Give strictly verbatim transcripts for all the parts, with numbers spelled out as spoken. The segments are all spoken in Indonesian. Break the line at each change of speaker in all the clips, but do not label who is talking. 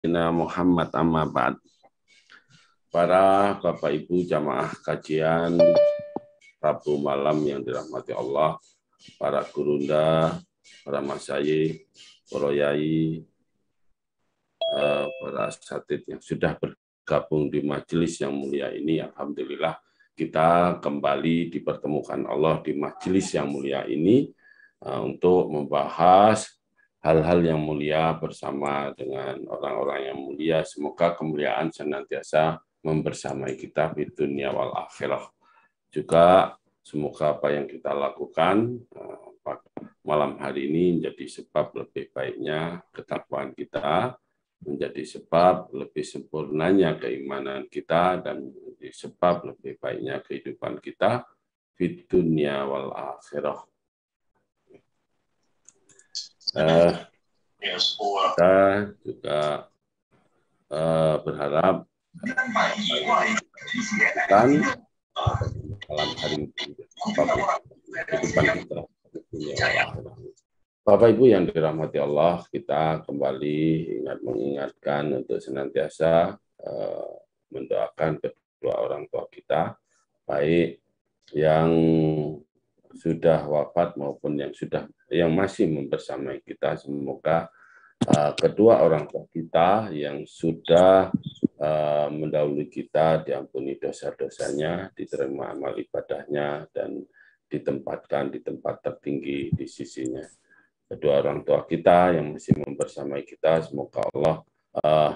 Sayyidina Muhammad amma ba'd. Para Bapak Ibu jamaah kajian Rabu malam yang dirahmati Allah, para gurunda, para masyayikh, para yai, para asatidz yang sudah bergabung di majelis yang mulia ini, alhamdulillah kita kembali dipertemukan Allah di majelis yang mulia ini untuk membahas hal-hal yang mulia bersama dengan orang-orang yang mulia. Semoga kemuliaan senantiasa membersamai kita di dunia wal akhirah. Juga semoga apa yang kita lakukan malam hari ini menjadi sebab lebih baiknya ketakwaan kita, menjadi sebab lebih sempurnanya keimanan kita, dan menjadi sebab lebih baiknya kehidupan kita di dunia wal akhirah. Uh, kita juga uh, berharap kan malam hari ini kehidupan kita. Bapak Ibu yang dirahmati Allah, kita kembali ingat mengingatkan untuk senantiasa uh, mendoakan kedua orang tua kita, baik yang sudah wafat maupun yang sudah yang masih membersamai kita. Semoga uh, kedua orang tua kita yang sudah uh, mendahului kita diampuni dosa-dosanya, diterima amal ibadahnya, dan ditempatkan di tempat tertinggi di sisinya. Kedua orang tua kita yang masih membersamai kita, semoga Allah uh,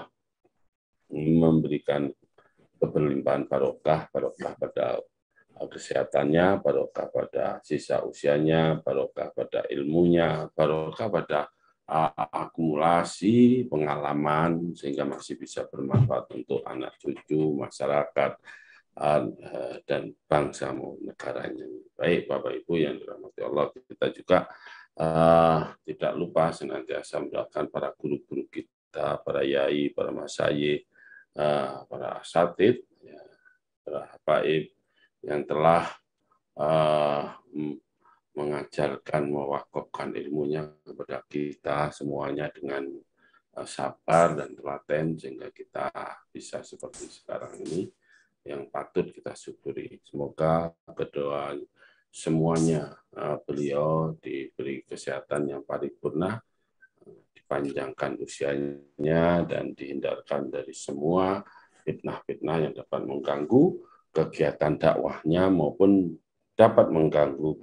memberikan keberlimpahan barokah, barokah pada kesehatannya, barokah pada sisa usianya, barokah pada ilmunya, barokah pada uh, akumulasi pengalaman sehingga masih bisa bermanfaat untuk anak cucu, masyarakat, uh, dan bangsa maupun negaranya. Baik Bapak Ibu yang dirahmati Allah, kita juga uh, tidak lupa senantiasa mendoakan para guru-guru kita, para yai, para masyayikh, uh, para asatidz, ya, para habaib yang telah uh, mengajarkan, mewakafkan ilmunya kepada kita semuanya dengan uh, sabar dan telaten, sehingga kita bisa seperti sekarang ini, yang patut kita syukuri. Semoga kedua semuanya uh, beliau diberi kesehatan yang paripurna, dipanjangkan usianya, dan dihindarkan dari semua fitnah-fitnah yang dapat mengganggu kegiatan dakwahnya maupun dapat mengganggu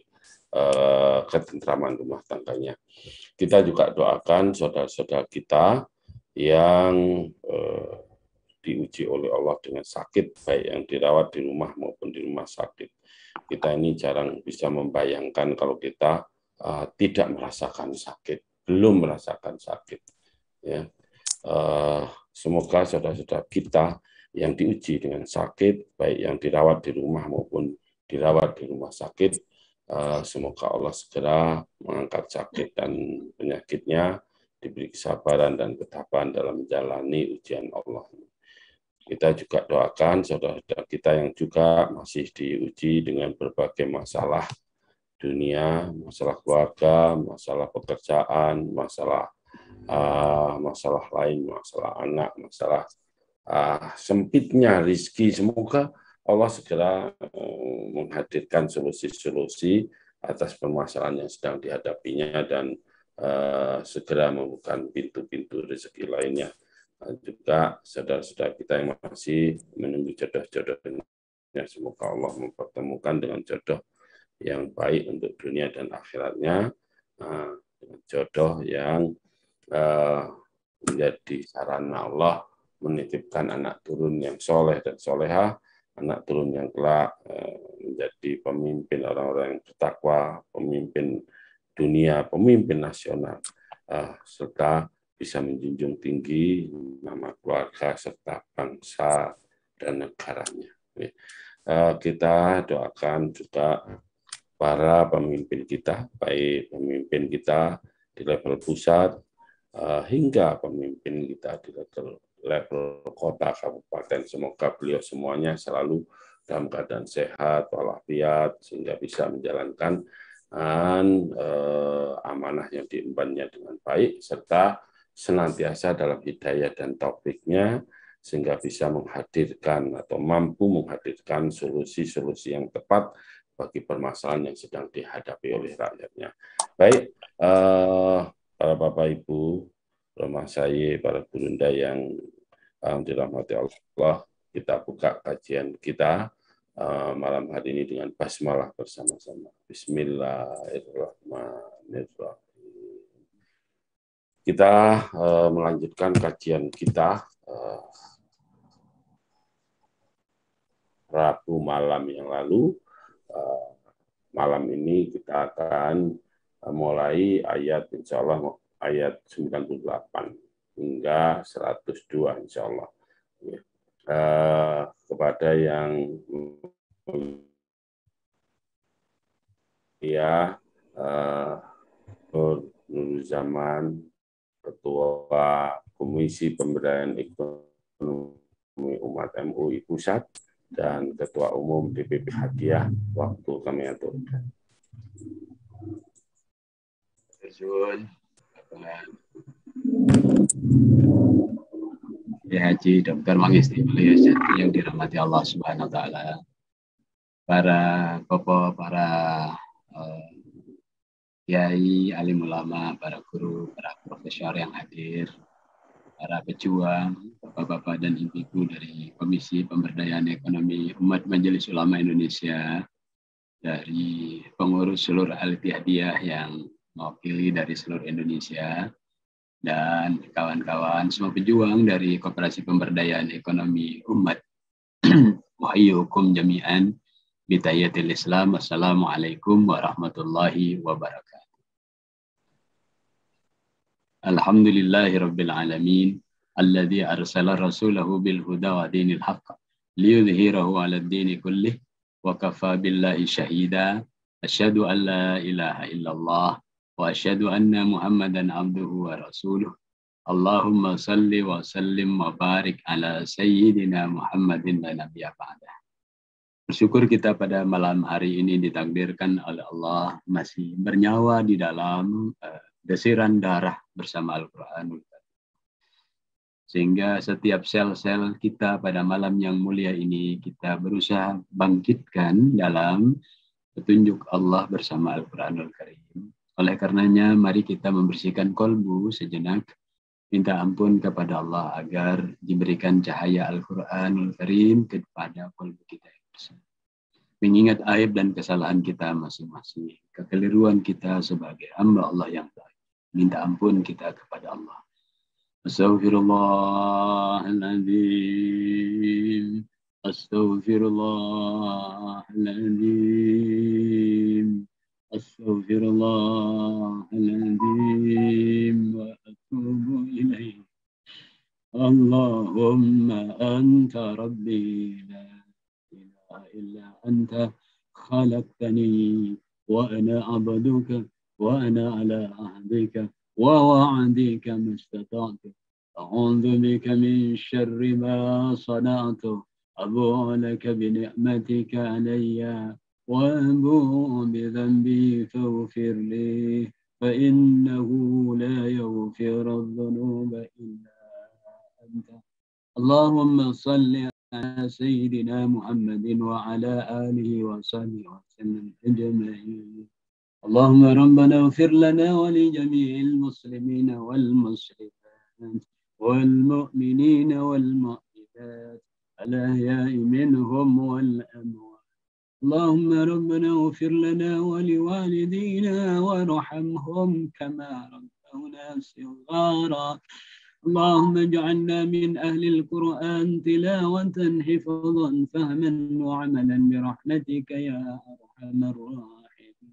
ketentraman rumah tangganya. Kita juga doakan saudara-saudara kita yang eh, diuji oleh Allah dengan sakit, baik yang dirawat di rumah maupun di rumah sakit. Kita ini jarang bisa membayangkan kalau kita uh, tidak merasakan sakit, belum merasakan sakit. Ya. Uh, semoga saudara-saudara kita yang diuji dengan sakit, baik yang dirawat di rumah maupun dirawat di rumah sakit, uh, semoga Allah segera mengangkat sakit dan penyakitnya, diberi kesabaran dan ketabahan dalam menjalani ujian Allah. Kita juga doakan saudara-saudara kita yang juga masih diuji dengan berbagai masalah dunia, masalah keluarga, masalah pekerjaan, masalah uh, masalah lain, masalah anak, masalah Uh, sempitnya rezeki. Semoga Allah segera uh, menghadirkan solusi-solusi atas permasalahan yang sedang dihadapinya, dan uh, segera membuka pintu-pintu rezeki lainnya. Uh, juga saudara-saudara kita yang masih menunggu jodoh-jodohnya, semoga Allah mempertemukan dengan jodoh yang baik untuk dunia dan akhiratnya, uh, dengan jodoh yang uh, menjadi sarana Allah menitipkan anak turun yang soleh dan soleha, anak turun yang kelak menjadi pemimpin orang-orang yang bertakwa, pemimpin dunia, pemimpin nasional, serta bisa menjunjung tinggi nama keluarga serta bangsa dan negaranya. Kita doakan juga para pemimpin kita, baik pemimpin kita di level pusat hingga pemimpin kita di level level kota, kabupaten. Semoga beliau semuanya selalu dalam keadaan sehat, walafiat, sehingga bisa menjalankan eh, amanah yang diembannya dengan baik, serta senantiasa dalam hidayah dan taufiknya, sehingga bisa menghadirkan atau mampu menghadirkan solusi-solusi yang tepat bagi permasalahan yang sedang dihadapi oleh rakyatnya. Baik, eh, para Bapak Ibu, Romo saya, para Burunda yang um, dirahmati Allah, kita buka kajian kita uh, malam hari ini dengan basmalah bersama-sama. Bismillahirrahmanirrahim. Kita uh, melanjutkan kajian kita uh, Rabu malam yang lalu. Uh, malam ini kita akan uh, mulai ayat insya Allah ayat sembilan puluh delapan hingga seratus dua insya Allah. Uh, kepada yang ya uh, Nur Zaman, Ketua Komisi Pemberdayaan Ekonomi Umat M U I Pusat, dan Ketua Umum D P P Hadiah, waktu kami aturkan.
Ya Haji Doktor Mangisti Mulyasati yang dirahmati Allah Subhanahu wa taala. Para Bapak, para uh, kiai, alim ulama, para guru, para profesor yang hadir, para pejuang, bapak-bapak dan ibu-ibu dari Komisi Pemberdayaan Ekonomi Umat Majelis Ulama Indonesia, dari pengurus seluruh Al-Ittihadiyah yang mewakili dari seluruh Indonesia, dan kawan-kawan semua pejuang dari Koperasi Pemberdayaan Ekonomi Umat. Wahyukum jami'an bitahiyatil Islam. Assalamualaikum warahmatullahi wabarakatuh. Alhamdulillahi rabbil alamin alladzi arsala rasulahu bil huda wa dinil haqq liyudhhirahu 'alad dini kullih wa kafa billahi syahida. Asyhadu an la ilaha illallah wa asyhadu anna Muhammadan abduhu wa rasuluh. Allahumma salli wa sallim wa barik ala sayyidina Muhammadin wa nabiyya ba'dah. Bersyukur kita pada malam hari ini ditakdirkan oleh Allah masih bernyawa di dalam uh, desiran darah bersama Al-Qur'anul Karim. Sehingga setiap sel-sel kita pada malam yang mulia ini kita berusaha bangkitkan dalam petunjuk Allah bersama Al-Qur'anul Karim. Oleh karenanya, mari kita membersihkan kolbu sejenak, minta ampun kepada Allah agar diberikan cahaya Al-Qur'anul Karim kepada kolbu kita yang bersama. Mengingat aib dan kesalahan kita masing-masing, kekeliruan kita sebagai hamba Allah yang baik. Minta ampun kita kepada Allah. Astaghfirullahaladzim. Astaghfirullahaladzim. Astaghfirullahaladzim wa atubu ilaih. Allahumma anta rabbi la ilaha illa anta khalaqtani wa ana abduka wa ana ala ahdika wa wa'adika mastata'tu. A'udzu bika min syarri ma sana'tu. Abu'u laka bi ni'matika alayya وأبوء بذنبي فاغفر لي فإنه لا يغفر الذنوب إلا أنت. اللهم صل على سيدنا محمد وعلى آله وصحبه وسلم أجمعين. اللهم ربنا اغفر لنا ولجميع المسلمين والمسلمات والمؤمنين والمؤمنات الأحياء منهم والأموات. اللهم ربنا اغفر لنا ولوالدينا وارحمهم كما ربونا صغارا. اللهم اجعلنا من أهل القرآن تلاوة حفظا فهما وعملا برحمتك يا أرحم الراحمين.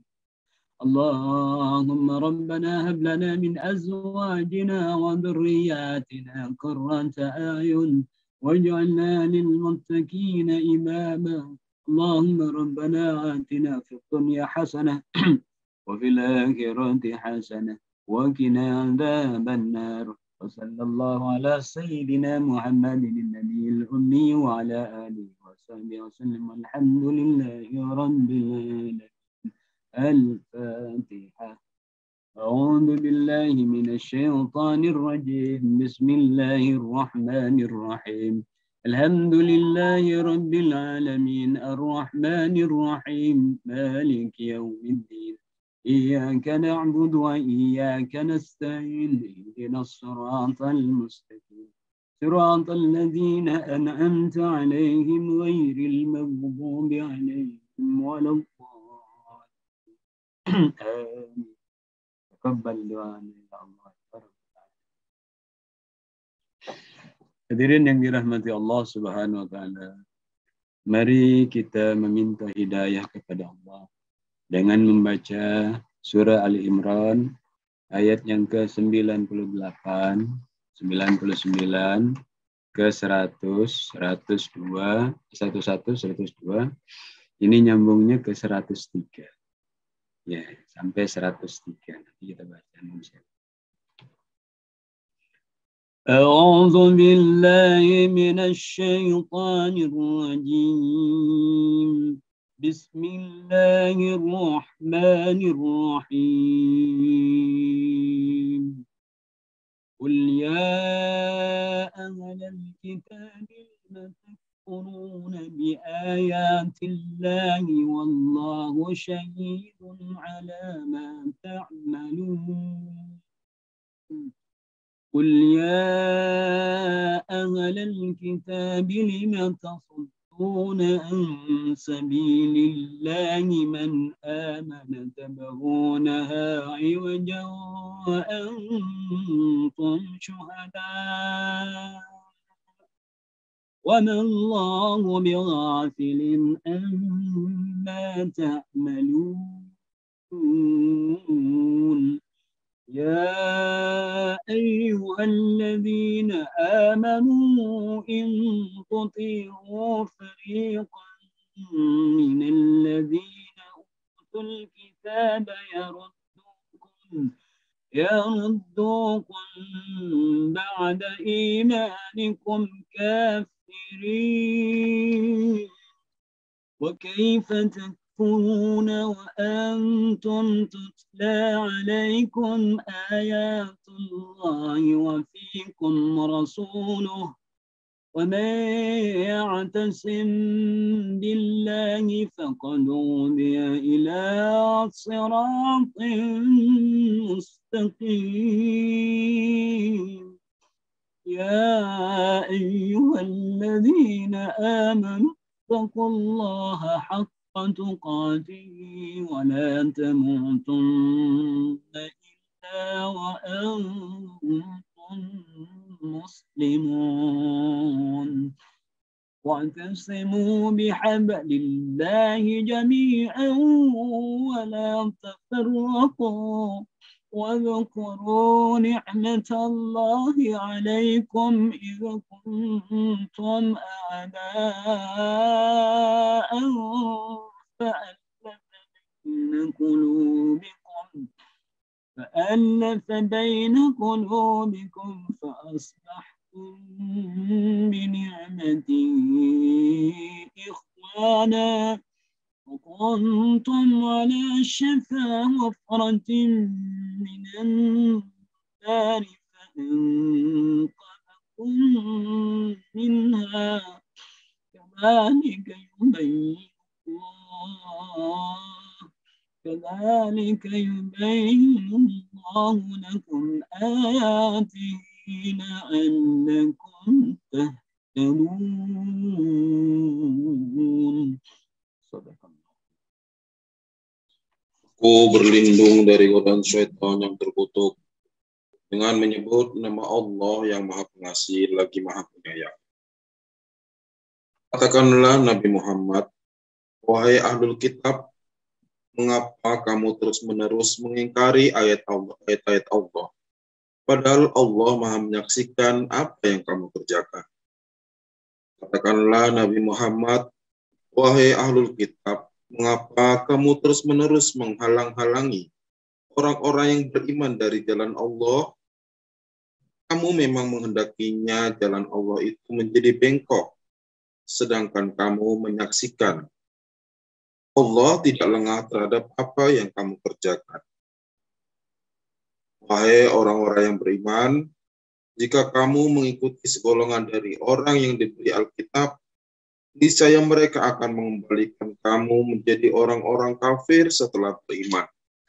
اللهم ربنا هب لنا من أزواجنا وذرياتنا قرة أعين واجعلنا للمتقين إماما. اللهم ربنا آتنا في الدنيا حسنة وفي الآخرة حسنة وقنا عذاب النار. وصلى الله على سيدنا محمد النبي الأمي وعلى آله وصحبه وسلم. والحمد لله رب العالمين. الفاتحة. أعوذ بالله من الشيطان الرجيم بسم الله الرحمن الرحيم الحمد لله رب العالمين الرحمن الرحيم مالك يوم الدين إياك نعبد وإياك نستعين اهدنا الصراط المستقيم صراط الذين أنعمت عليهم غير المغضوب عليهم ولا الضالين آمين. Taqabbal doa ya Allah. Hadirin yang dirahmati Allah Subhanahu wa taala. Mari kita meminta hidayah kepada Allah dengan membaca surah Ali Imran ayat yang ke sembilan puluh delapan, sembilan puluh sembilan ke seratus, seratus dua, seratus, seratus dua. Ini nyambungnya ke seratus tiga. Ya, sampai seratus tiga. Nanti kita baca insyaallah. أعوذ بالله من الشيطان الرجيم بسم الله الرحمن الرحيم قل يا أهل الكتاب لم تكفرون بآيات الله والله شهيد على ما تعملون قل يا أهل الكتاب لم تصدون عن سبيل الله من آمن تبغونها عوجا وأنتم شهداء وما الله بغافل عما تعملون يا أيها الذين آمنوا إن تطيعوا فريقا من الذين أوتوا الكتاب يردوكم يردوكم بعد إيمانكم كافرين وكيف تكفرون وأنتم تتلى عليكم آيات الله وفيكم رسوله ومن يعتصم بالله فقد هدي إلى صراط مستقيم يا أيها الذين آمنوا اتقوا الله حق تقاته ولا تموتن إلا وأنتم مسلمون واعتصموا بحبل الله جميعا ولا تفرقوا واذكروا نعمة الله عليكم إذ كنتم أعداء فألف بين قلوبكم فألف بين قلوبكم فأصبحتم بنعمته إخوانا وكنتم على شفا حفرة من النار فأنقذكم منها كذلك يبين الله كذلك يبين الله لكم آياته لعلكم تهتدون.
Aku berlindung dari godaan syaitan yang terkutuk dengan menyebut nama Allah yang Maha Pengasih lagi Maha Penyayang. Katakanlah Nabi Muhammad, wahai ahlul kitab, mengapa kamu terus-menerus mengingkari ayat Allah, ayat-ayat Allah? Padahal Allah Maha menyaksikan apa yang kamu kerjakan. Katakanlah Nabi Muhammad, wahai ahlul kitab, mengapa kamu terus-menerus menghalang-halangi orang-orang yang beriman dari jalan Allah? Kamu memang menghendakinya jalan Allah itu menjadi bengkok, sedangkan kamu menyaksikan Allah tidak lengah terhadap apa yang kamu kerjakan.
Wahai orang-orang yang beriman, jika kamu mengikuti segolongan dari orang yang diberi Alkitab, niscaya mereka akan mengembalikan kamu menjadi orang-orang kafir setelah beriman.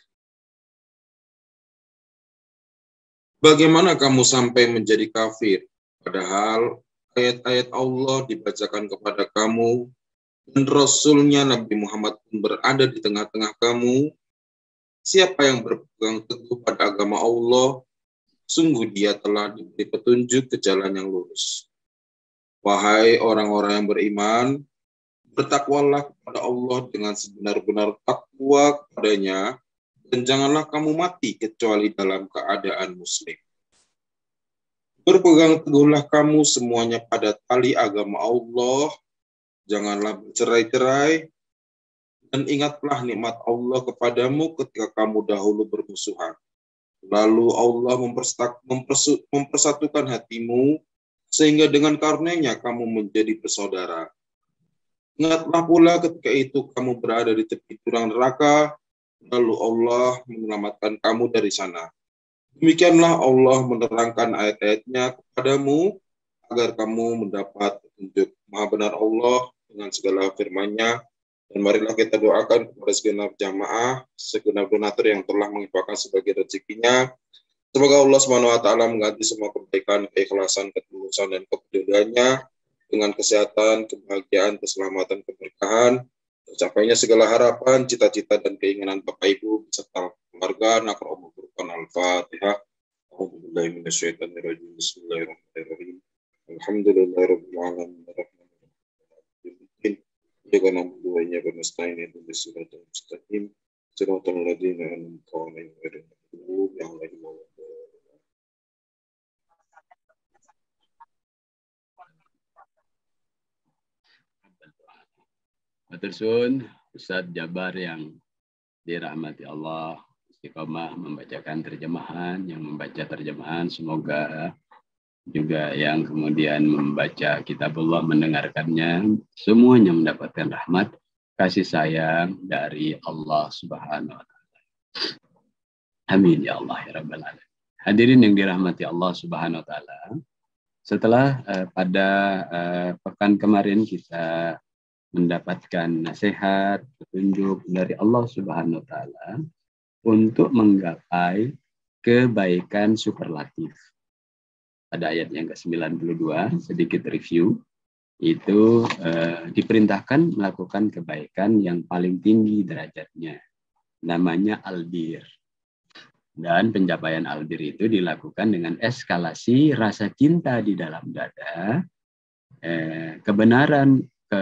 Bagaimana kamu sampai menjadi kafir, padahal ayat-ayat Allah dibacakan kepada kamu, dan Rasul-Nya Nabi Muhammad pun berada di tengah-tengah kamu? Siapa yang berpegang teguh pada agama Allah, sungguh dia telah diberi petunjuk ke jalan yang lurus. Wahai orang-orang yang beriman, bertakwalah kepada Allah dengan sebenar-benar takwa kepadanya, dan janganlah kamu mati kecuali dalam keadaan muslim. Berpegang teguhlah kamu semuanya pada tali agama Allah, janganlah bercerai-cerai, dan ingatlah nikmat Allah kepadamu ketika kamu dahulu bermusuhan. Lalu Allah mempersatukan hatimu, sehingga dengan karunia-Nya kamu menjadi bersaudara. Ingatlah pula ketika itu kamu berada di tepi jurang neraka, lalu Allah menyelamatkan kamu dari sana. Demikianlah Allah menerangkan ayat-ayat-Nya kepadamu, agar kamu mendapat petunjuk. Maha benar Allah dengan segala firman-Nya. Dan marilah kita doakan kepada segenap jamaah, segenap donatur yang telah menginfakkan sebagai rezekinya. Semoga Allah subhanahu wa taala mengganti semua kebaikan, keikhlasan, ketulusan, dan kepeduliannya dengan kesehatan, kebahagiaan, keselamatan, keberkahan, tercapainya segala harapan, cita-cita, dan keinginan Bapak Ibu beserta keluarga. Naqra'u Qur'an Al-Fatihah. A'udzubillahi minasyaitonirrajim. Bismillahirrahmanirrahim. Alhamdulillahirabbil alamin. Iyyaka na'budu wa iyyaka nasta'in. Ihdinas siratal mustaqim. Siratal ladzina an'amta 'alaihim ghairil maghdubi 'alaihim waladdallin.
Matur suwun Ustadz Jabar yang dirahmati Allah, istiqomah membacakan terjemahan, yang membaca terjemahan semoga juga yang kemudian membaca kitabullah, mendengarkannya, semuanya mendapatkan rahmat, kasih sayang dari Allah Subhanahu wa taala. Amin ya Allah ya rabbal alamin. Hadirin yang dirahmati Allah Subhanahu wa taala, setelah uh, pada uh, pekan kemarin kita mendapatkan nasihat, petunjuk dari Allah Subhanahu wa taala untuk menggapai kebaikan superlatif. Pada ayat yang ke sembilan puluh dua, sedikit review, itu eh, diperintahkan melakukan kebaikan yang paling tinggi derajatnya. Namanya albir. Dan pencapaian albir itu dilakukan dengan eskalasi rasa cinta di dalam dada, eh, kebenaran ke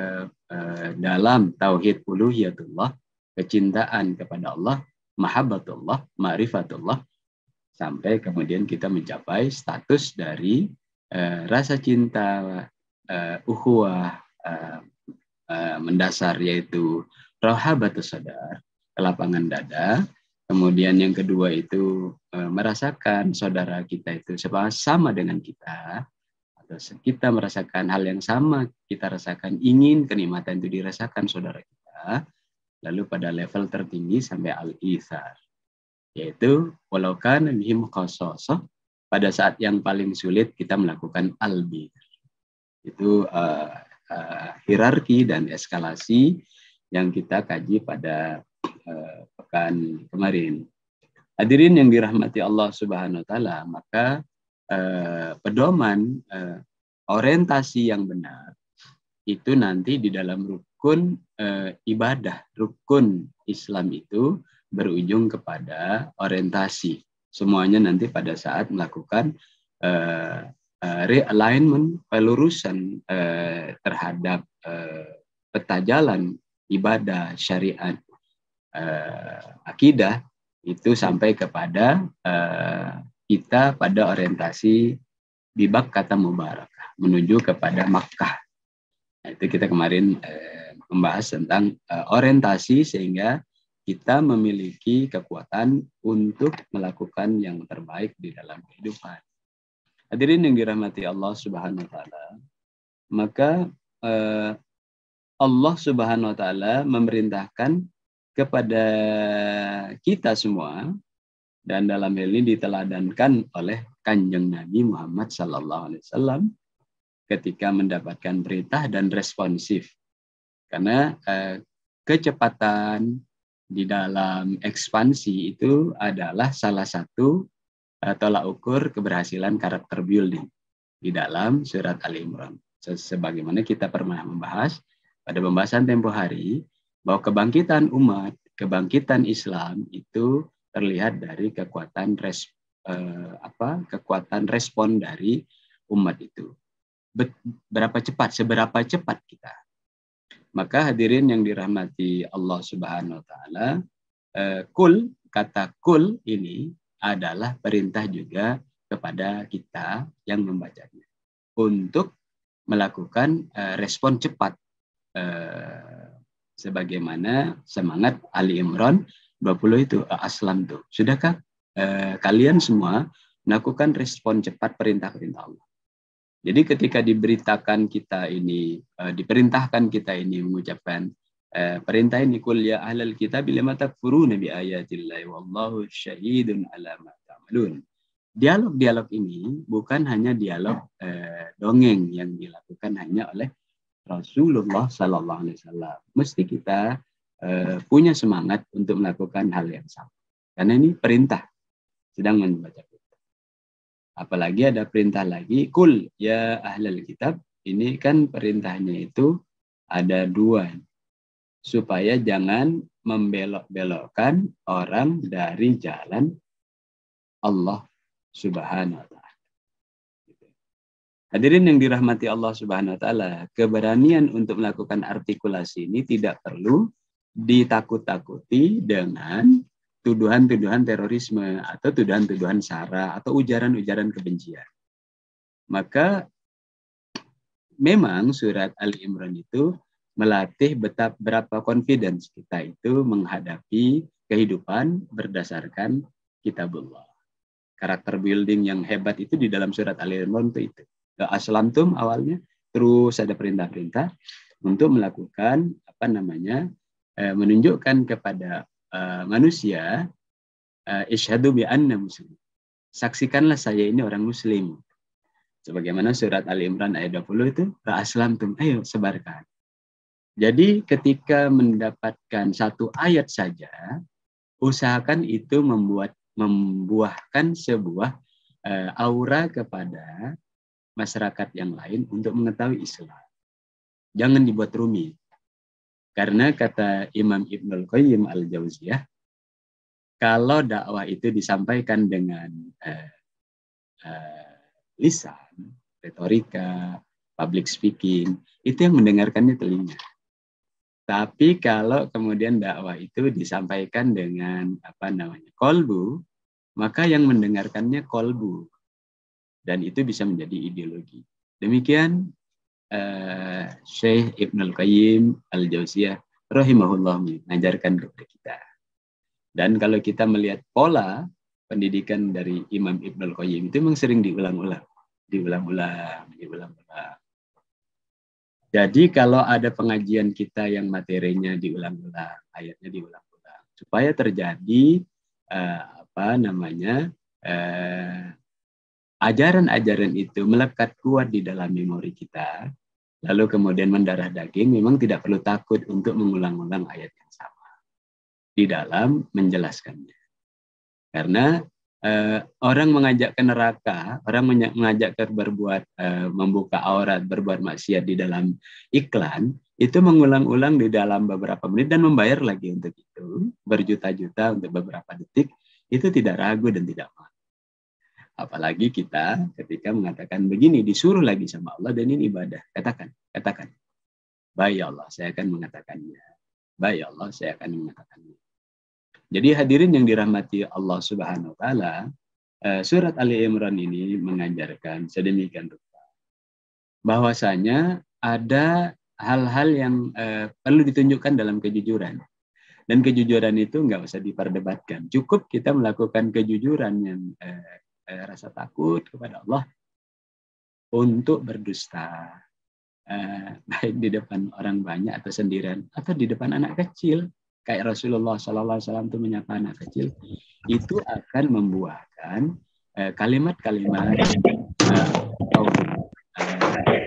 eh, dalam tauhid uluhiyatullah, kecintaan kepada Allah, mahabbatullah, ma'rifatullah, sampai kemudian kita mencapai status dari uh, rasa cinta uh, ukhuwah uh, uh, mendasar, yaitu rahabatus sadar, kelapangan dada. Kemudian yang kedua itu uh, merasakan saudara kita itu sama dengan kita, atau kita merasakan hal yang sama kita rasakan, ingin kenikmatan itu dirasakan saudara kita. Lalu pada level tertinggi sampai al-ithar, yaitu walau kana bihim khassasah, pada saat yang paling sulit kita melakukan albir. Itu uh, uh, hierarki dan eskalasi yang kita kaji pada uh, pekan kemarin. Hadirin yang dirahmati Allah Subhanahu wa taala, maka uh, pedoman uh, orientasi yang benar itu nanti di dalam rukun uh, ibadah, rukun Islam itu berujung kepada orientasi. Semuanya nanti pada saat melakukan uh, uh, realignment, pelurusan uh, terhadap uh, peta jalan ibadah, syariat, uh, akidah, itu sampai kepada uh, kita pada orientasi bibak kata mubarakah, menuju kepada Makkah. Nah, itu kita kemarin uh, membahas tentang uh, orientasi sehingga kita memiliki kekuatan untuk melakukan yang terbaik di dalam kehidupan. Hadirin yang dirahmati Allah Subhanahu wa taala, maka eh, Allah Subhanahu wa taala memerintahkan kepada kita semua Dan dalam hal ini diteladankan oleh Kanjeng Nabi Muhammad Sallallahu Alaihi Wasallam ketika mendapatkan perintah dan responsif. Karena eh, kecepatan di dalam ekspansi itu adalah salah satu eh, tolak ukur keberhasilan karakter building di dalam surat Ali Imran. Sebagaimana kita pernah membahas pada pembahasan tempo hari, bahwa kebangkitan umat, kebangkitan Islam itu terlihat dari kekuatan res, eh, apa kekuatan respon dari umat itu. Berapa cepat, seberapa cepat kita. Maka hadirin yang dirahmati Allah Subhanahu wa taala, eh, kul, kata kul ini adalah perintah juga kepada kita yang membacanya untuk melakukan eh, respon cepat eh, sebagaimana semangat Ali Imran dua puluh itu, aslam tuh. Sudahkah eh, kalian semua melakukan respon cepat perintah-perintah Allah? Jadi ketika diberitakan kita ini, uh, diperintahkan kita ini mengucapkan uh, perintah ini, kul ya ahlal kitab lima takfuruna bi ayatillahi wallahu syahidun ala ma ta'malun. Dialog-dialog ini bukan hanya dialog uh, dongeng yang dilakukan hanya oleh Rasulullah Sallallahu Alaihi Wasallam. Mesti kita uh, punya semangat untuk melakukan hal yang sama. Karena ini perintah, sedang membaca. Apalagi ada perintah lagi, kul ya ahlal kitab. Ini kan perintahnya itu ada dua. Supaya jangan membelok-belokkan orang dari jalan Allah Subhanahu wa taala. Hadirin yang dirahmati Allah Subhanahu wa taala, keberanian untuk melakukan artikulasi ini tidak perlu ditakut-takuti dengan tuduhan-tuduhan terorisme atau tuduhan-tuduhan sara atau ujaran-ujaran kebencian. Maka memang surat Ali Imran itu melatih betapa berapa confidence kita itu menghadapi kehidupan berdasarkan kitabullah. Karakter building yang hebat itu di dalam surat Ali Imran itu itu. Aslamtum awalnya, terus ada perintah-perintah untuk melakukan apa namanya eh, menunjukkan kepada Uh, manusia, uh, isyhadu bi anna muslim. Saksikanlah saya ini orang muslim. Sebagaimana surat Ali Imran ayat dua puluh itu, aslamtum, ayo sebarkan. Jadi ketika mendapatkan satu ayat saja, usahakan itu membuat membuahkan sebuah uh, aura kepada masyarakat yang lain untuk mengetahui Islam. Jangan dibuat rumit. Karena kata Imam Ibnul Qayyim Al-Jauziyah, kalau dakwah itu disampaikan dengan eh, eh, lisan, retorika, public speaking, itu yang mendengarkannya telinga. Tapi kalau kemudian dakwah itu disampaikan dengan apa namanya kolbu, maka yang mendengarkannya kolbu, dan itu bisa menjadi ideologi. Demikian Uh, Syekh Ibnul Qayyim Al-Jauziyah rahimahullah mengajarkan kepada kita. Dan kalau kita melihat pola pendidikan dari Imam Ibnul Qayyim itu memang sering diulang-ulang, diulang-ulang, diulang-ulang. Jadi kalau ada pengajian kita yang materinya diulang-ulang, ayatnya diulang-ulang, supaya terjadi uh, apa namanya uh, ajaran-ajaran itu melekat kuat di dalam memori kita, lalu kemudian mendarah daging, memang tidak perlu takut untuk mengulang-ulang ayat yang sama di dalam menjelaskannya. Karena eh, orang mengajak ke neraka, orang mengajak ke berbuat, eh, membuka aurat, berbuat maksiat di dalam iklan, itu mengulang-ulang di dalam beberapa menit dan membayar lagi untuk itu, berjuta-juta untuk beberapa detik, itu tidak ragu dan tidak malu. Apalagi kita ketika mengatakan begini, disuruh lagi sama Allah dan ini ibadah. Katakan, katakan. Baik Allah, saya akan mengatakannya. Baik Allah, saya akan mengatakannya. Jadi hadirin yang dirahmati Allah Subhanahu wa taala, surat Ali Imran ini mengajarkan sedemikian rupa bahwasanya ada hal-hal yang eh, perlu ditunjukkan dalam kejujuran. Dan kejujuran itu nggak usah diperdebatkan. Cukup kita melakukan kejujuran yang eh, rasa takut kepada Allah untuk berdusta, eh, baik di depan orang banyak atau sendirian atau di depan anak kecil. kayak Rasulullah Sallallahu Alaihi Wasallam itu menyapa anak kecil, itu akan membuahkan eh, kalimat-kalimat eh, atau eh,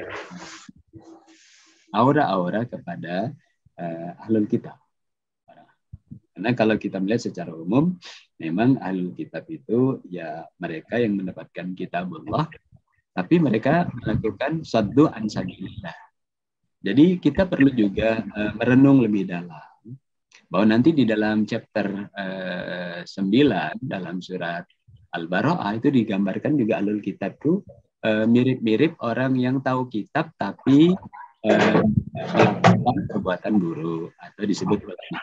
aura-aura kepada eh, ahlul kitab. Karena kalau kita melihat secara umum, memang ahlul kitab itu ya mereka yang mendapatkan kitabullah, tapi mereka melakukan saddu an sabilillah. Jadi kita perlu juga uh, merenung lebih dalam bahwa nanti di dalam chapter uh, sembilan dalam surat Al-Bara'ah itu digambarkan juga ahlul kitab itu uh, mirip-mirip orang yang tahu kitab tapi uh, melakukan perbuatan buruk atau disebut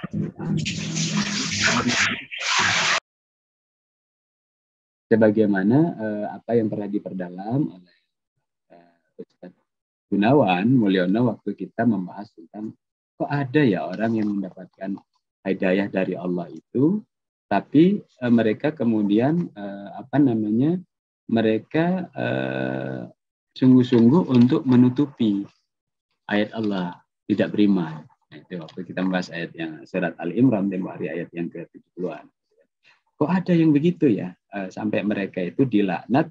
sebagaimana uh, apa yang pernah diperdalam oleh uh, Ustaz Gunawan Mulyono waktu kita membahas tentang kok ada ya orang yang mendapatkan hidayah dari Allah itu, tapi uh, mereka kemudian uh, apa namanya mereka uh, sungguh-sungguh untuk menutupi ayat Allah, tidak beriman. Nah, itu waktu kita membahas ayat yang surat Al-Imran tempoh hari ayat yang ke tujuh puluhan. Kok ada yang begitu ya uh, sampai mereka itu dilaknat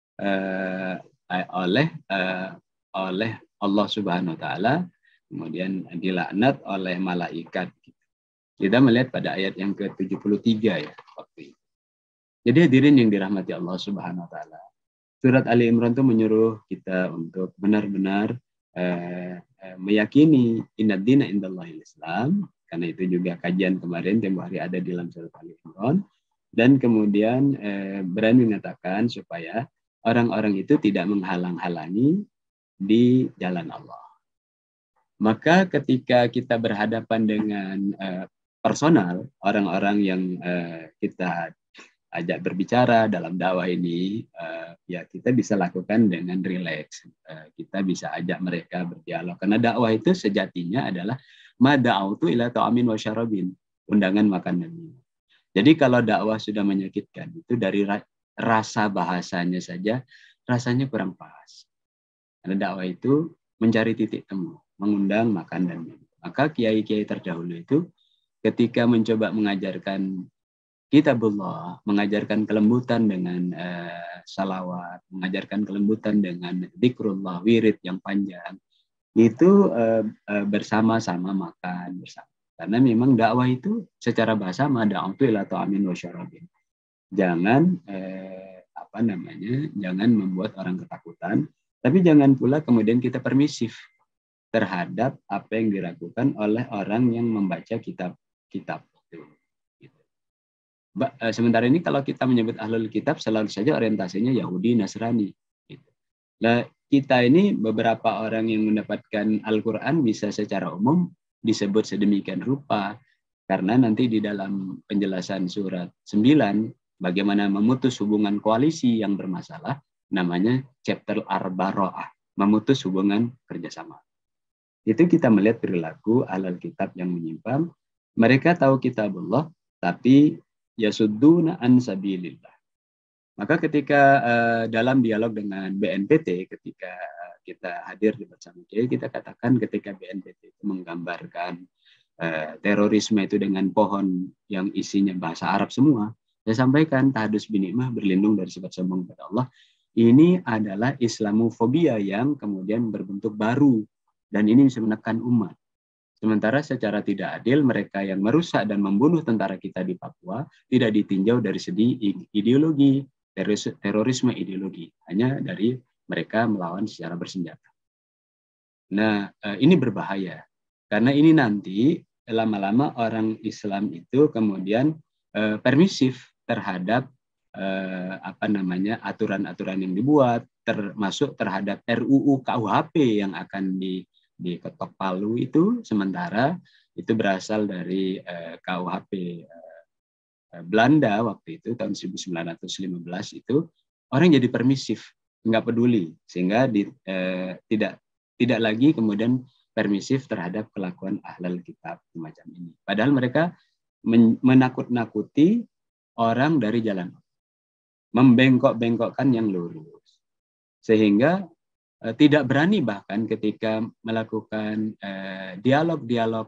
uh, oleh uh, oleh Allah Subhanahu wa taala, kemudian dilaknat oleh malaikat. Kita melihat pada ayat yang ke tujuh puluh tiga ya waktu itu. Jadi hadirin yang dirahmati Allah Subhanahu wa taala. Surat Ali Imran itu menyuruh kita untuk benar-benar eh, eh, meyakini innad dina indallahil Islam, karena itu juga kajian kemarin tempoh hari ada di dalam surat Ali Imran, dan kemudian eh, berani mengatakan supaya orang-orang itu tidak menghalang-halangi di jalan Allah. Maka ketika kita berhadapan dengan uh, personal, orang-orang yang uh, kita ajak berbicara dalam dakwah ini, uh, ya kita bisa lakukan dengan rileks. Uh, kita bisa ajak mereka berdialog. Karena dakwah itu sejatinya adalah mada'autu ila ta'amin wa syarabin, undangan makan dan minum. Jadi kalau dakwah sudah menyakitkan, itu dari ra- rasa bahasanya saja, rasanya kurang pas. Karena dakwah itu mencari titik temu, mengundang makan dan minum. Maka kiai-kiai terdahulu itu ketika mencoba mengajarkan kitabullah, mengajarkan kelembutan dengan uh, salawat, mengajarkan kelembutan dengan zikrullah, wirid yang panjang, itu uh, uh, bersama-sama makan bersama. Karena memang dakwah itu secara bahasa mada'utu ila ta'amin wa syarabin. Jangan eh, apa namanya? Jangan membuat orang ketakutan. Tapi jangan pula kemudian kita permisif terhadap apa yang dilakukan oleh orang yang membaca kitab-kitab. Sementara ini kalau kita menyebut ahlul kitab selalu saja orientasinya Yahudi, Nasrani. Nah, kita ini beberapa orang yang mendapatkan Al-Quran bisa secara umum disebut sedemikian rupa. Karena nanti di dalam penjelasan surat sembilan, bagaimana memutus hubungan koalisi yang bermasalah, namanya chapter Al-Bara'ah, memutus hubungan kerjasama. Itu kita melihat perilaku ahlul kitab yang menyimpang. Mereka tahu kitabullah, tapi yasudduna an sabilillah. Maka ketika uh, dalam dialog dengan B N P T, ketika kita hadir di bersama Kiai, kita katakan ketika B N P T itu menggambarkan uh, terorisme itu dengan pohon yang isinya bahasa Arab semua, saya sampaikan tahadus binikmah, berlindung dari sifat sombong kepada Allah. Ini adalah Islamofobia yang kemudian berbentuk baru, dan ini bisa menekan umat. Sementara secara tidak adil, mereka yang merusak dan membunuh tentara kita di Papua tidak ditinjau dari segi ideologi, terorisme ideologi, hanya dari mereka melawan secara bersenjata. Nah, ini berbahaya, karena ini nanti lama-lama orang Islam itu kemudian eh, permisif terhadap Eh, apa namanya aturan-aturan yang dibuat, termasuk terhadap R U U K U H P yang akan di diketok palu itu, sementara itu berasal dari eh, K U H P eh, Belanda waktu itu tahun seribu sembilan ratus lima belas. Itu orang jadi permisif, nggak peduli, sehingga di, eh, tidak tidak lagi kemudian permisif terhadap kelakuan ahlul kitab semacam ini. Padahal mereka men- menakut-nakuti orang dari jalan, membengkok-bengkokkan yang lurus, sehingga eh, tidak berani bahkan ketika melakukan eh, dialog-dialog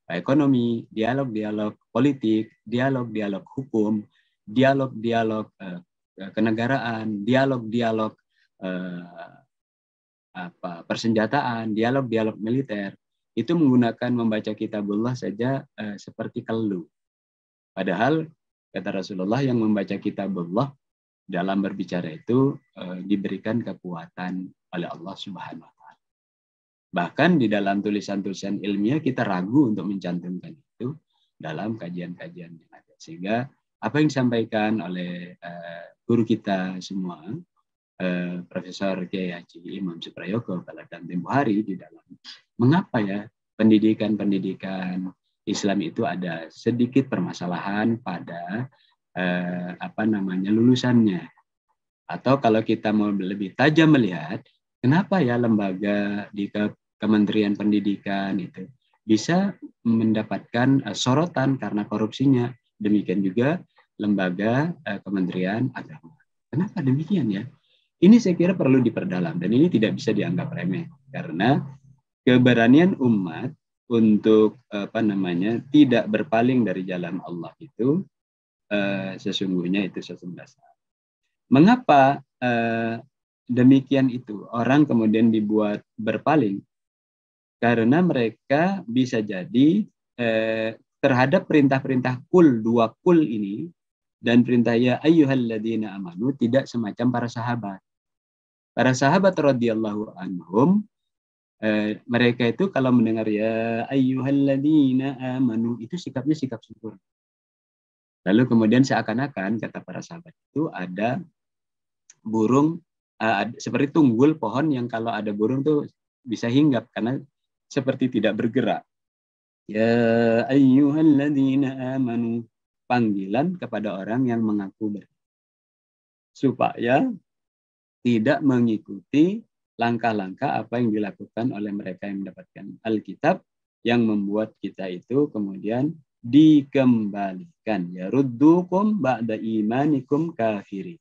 ekonomi, dialog-dialog politik, dialog-dialog hukum, dialog-dialog uh, kenegaraan, dialog-dialog uh, apa persenjataan, dialog-dialog militer, itu menggunakan membaca kitabullah saja uh, seperti keluh. Padahal kata Rasulullah yang membaca kitabullah dalam berbicara itu uh, diberikan kekuatan oleh Allah Subhanahu wa taala. Bahkan di dalam tulisan-tulisan ilmiah kita ragu untuk mencantumkan itu dalam kajian-kajian yang ada. Sehingga apa yang disampaikan oleh uh, guru kita semua, uh, Profesor Kiai Haji Imam Suprayogo pada tempo hari di dalam mengapa ya pendidikan-pendidikan Islam itu ada sedikit permasalahan pada eh, apa namanya lulusannya. Atau kalau kita mau lebih tajam melihat, kenapa ya lembaga di ke Kementerian Pendidikan itu bisa mendapatkan eh, sorotan karena korupsinya. Demikian juga lembaga eh, Kementerian Agama. Kenapa demikian ya? Ini saya kira perlu diperdalam dan ini tidak bisa dianggap remeh karena keberanian umat untuk apa namanya tidak berpaling dari jalan Allah itu eh, sesungguhnya itu sesuatu dasar. Mengapa eh, demikian itu orang kemudian dibuat berpaling? Karena mereka bisa jadi eh, terhadap perintah-perintah kul dua kul ini dan perintah ya ayyuhalladzina amanu tidak semacam para sahabat. Para sahabat radhiyallahu anhum Eh, mereka itu kalau mendengar ya ayyuhalladzina amanu itu sikapnya sikap syukur. Lalu kemudian seakan-akan kata para sahabat itu ada burung uh, seperti tunggul pohon yang kalau ada burung tuh bisa hinggap karena seperti tidak bergerak. Ya ayyuhalladzina amanu, panggilan kepada orang yang mengaku beriman supaya tidak mengikuti langkah-langkah apa yang dilakukan oleh mereka yang mendapatkan Alkitab yang membuat kita itu kemudian dikembalikan. Ya ruddukum ba'da imanikum kafirin.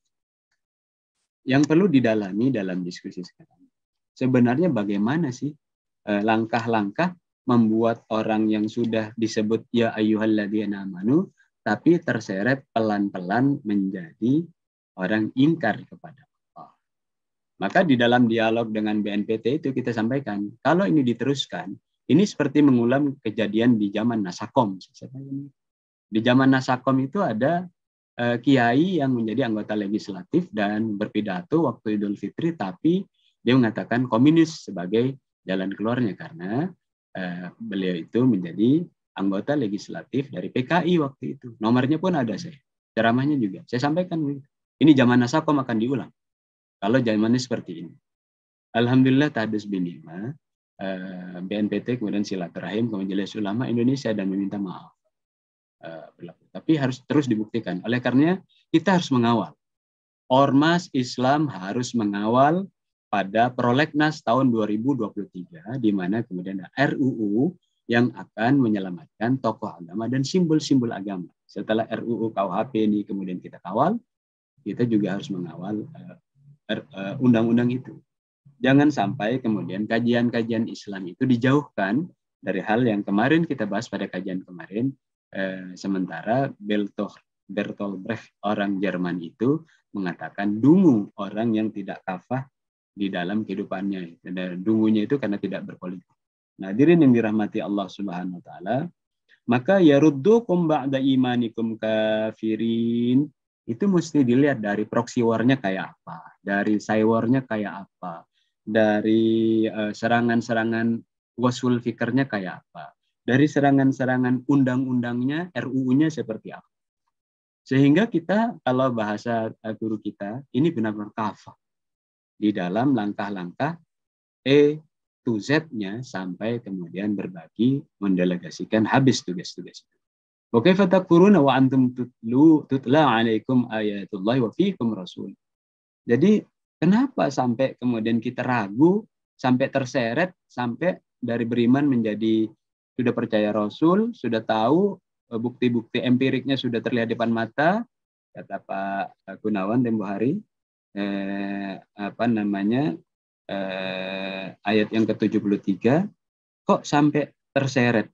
Yang perlu didalami dalam diskusi sekarang. Sebenarnya bagaimana sih eh, langkah-langkah membuat orang yang sudah disebut ya ayyuhalladzina amanu tapi terseret pelan-pelan menjadi orang ingkar kepada Maka di dalam dialog dengan B N P T itu kita sampaikan, kalau ini diteruskan, ini seperti mengulang kejadian di zaman Nasakom. Di zaman Nasakom itu ada uh, kiai yang menjadi anggota legislatif dan berpidato waktu Idul Fitri, tapi dia mengatakan komunis sebagai jalan keluarnya karena uh, beliau itu menjadi anggota legislatif dari P K I waktu itu. Nomornya pun ada saya, ceramahnya juga. Saya sampaikan, ini zaman Nasakom akan diulang. Kalau zamannya seperti ini. Alhamdulillah tahdus binima, eh, B N P T kemudian silaturahim ke Majelis Ulama Indonesia dan meminta maaf. Eh, Tapi harus terus dibuktikan. Oleh karenanya kita harus mengawal. Ormas Islam harus mengawal pada Prolegnas tahun dua ribu dua puluh tiga, di mana kemudian ada R U U yang akan menyelamatkan tokoh agama dan simbol-simbol agama. Setelah R U U K U H P ini kemudian kita kawal, kita juga harus mengawal eh, undang-undang itu. Jangan sampai kemudian kajian-kajian Islam itu dijauhkan dari hal yang kemarin kita bahas pada kajian kemarin, eh, sementara Bertolt Brecht orang Jerman itu mengatakan dungu orang yang tidak kafah di dalam kehidupannya. Dan dungunya itu karena tidak berpolitik. Nah, hadirin yang dirahmati Allah Subhanahu wa taala, maka yaruddukum ba'da imanikum kafirin. Itu mesti dilihat dari proxy war-nya kayak apa, dari cyber-nya kayak apa, dari uh, serangan-serangan wasul fikirnya kayak apa, dari serangan-serangan undang-undangnya, R U U-nya seperti apa. Sehingga kita, kalau bahasa uh, guru kita, ini benar-benar kafah di dalam langkah-langkah E to Z-nya sampai kemudian berbagi, mendelegasikan habis tugas-tugas itu. Wa kaifa takfuruna wa antum tutlu tutla alaikum ayatullahi wa fiikum rasul. Jadi kenapa sampai kemudian kita ragu, sampai terseret, sampai dari beriman menjadi sudah percaya Rasul, sudah tahu bukti-bukti empiriknya sudah terlihat depan mata, kata Pak Gunawan tempo hari, eh, apa namanya eh, ayat yang ke tujuh puluh tiga, kok sampai terseret gitu.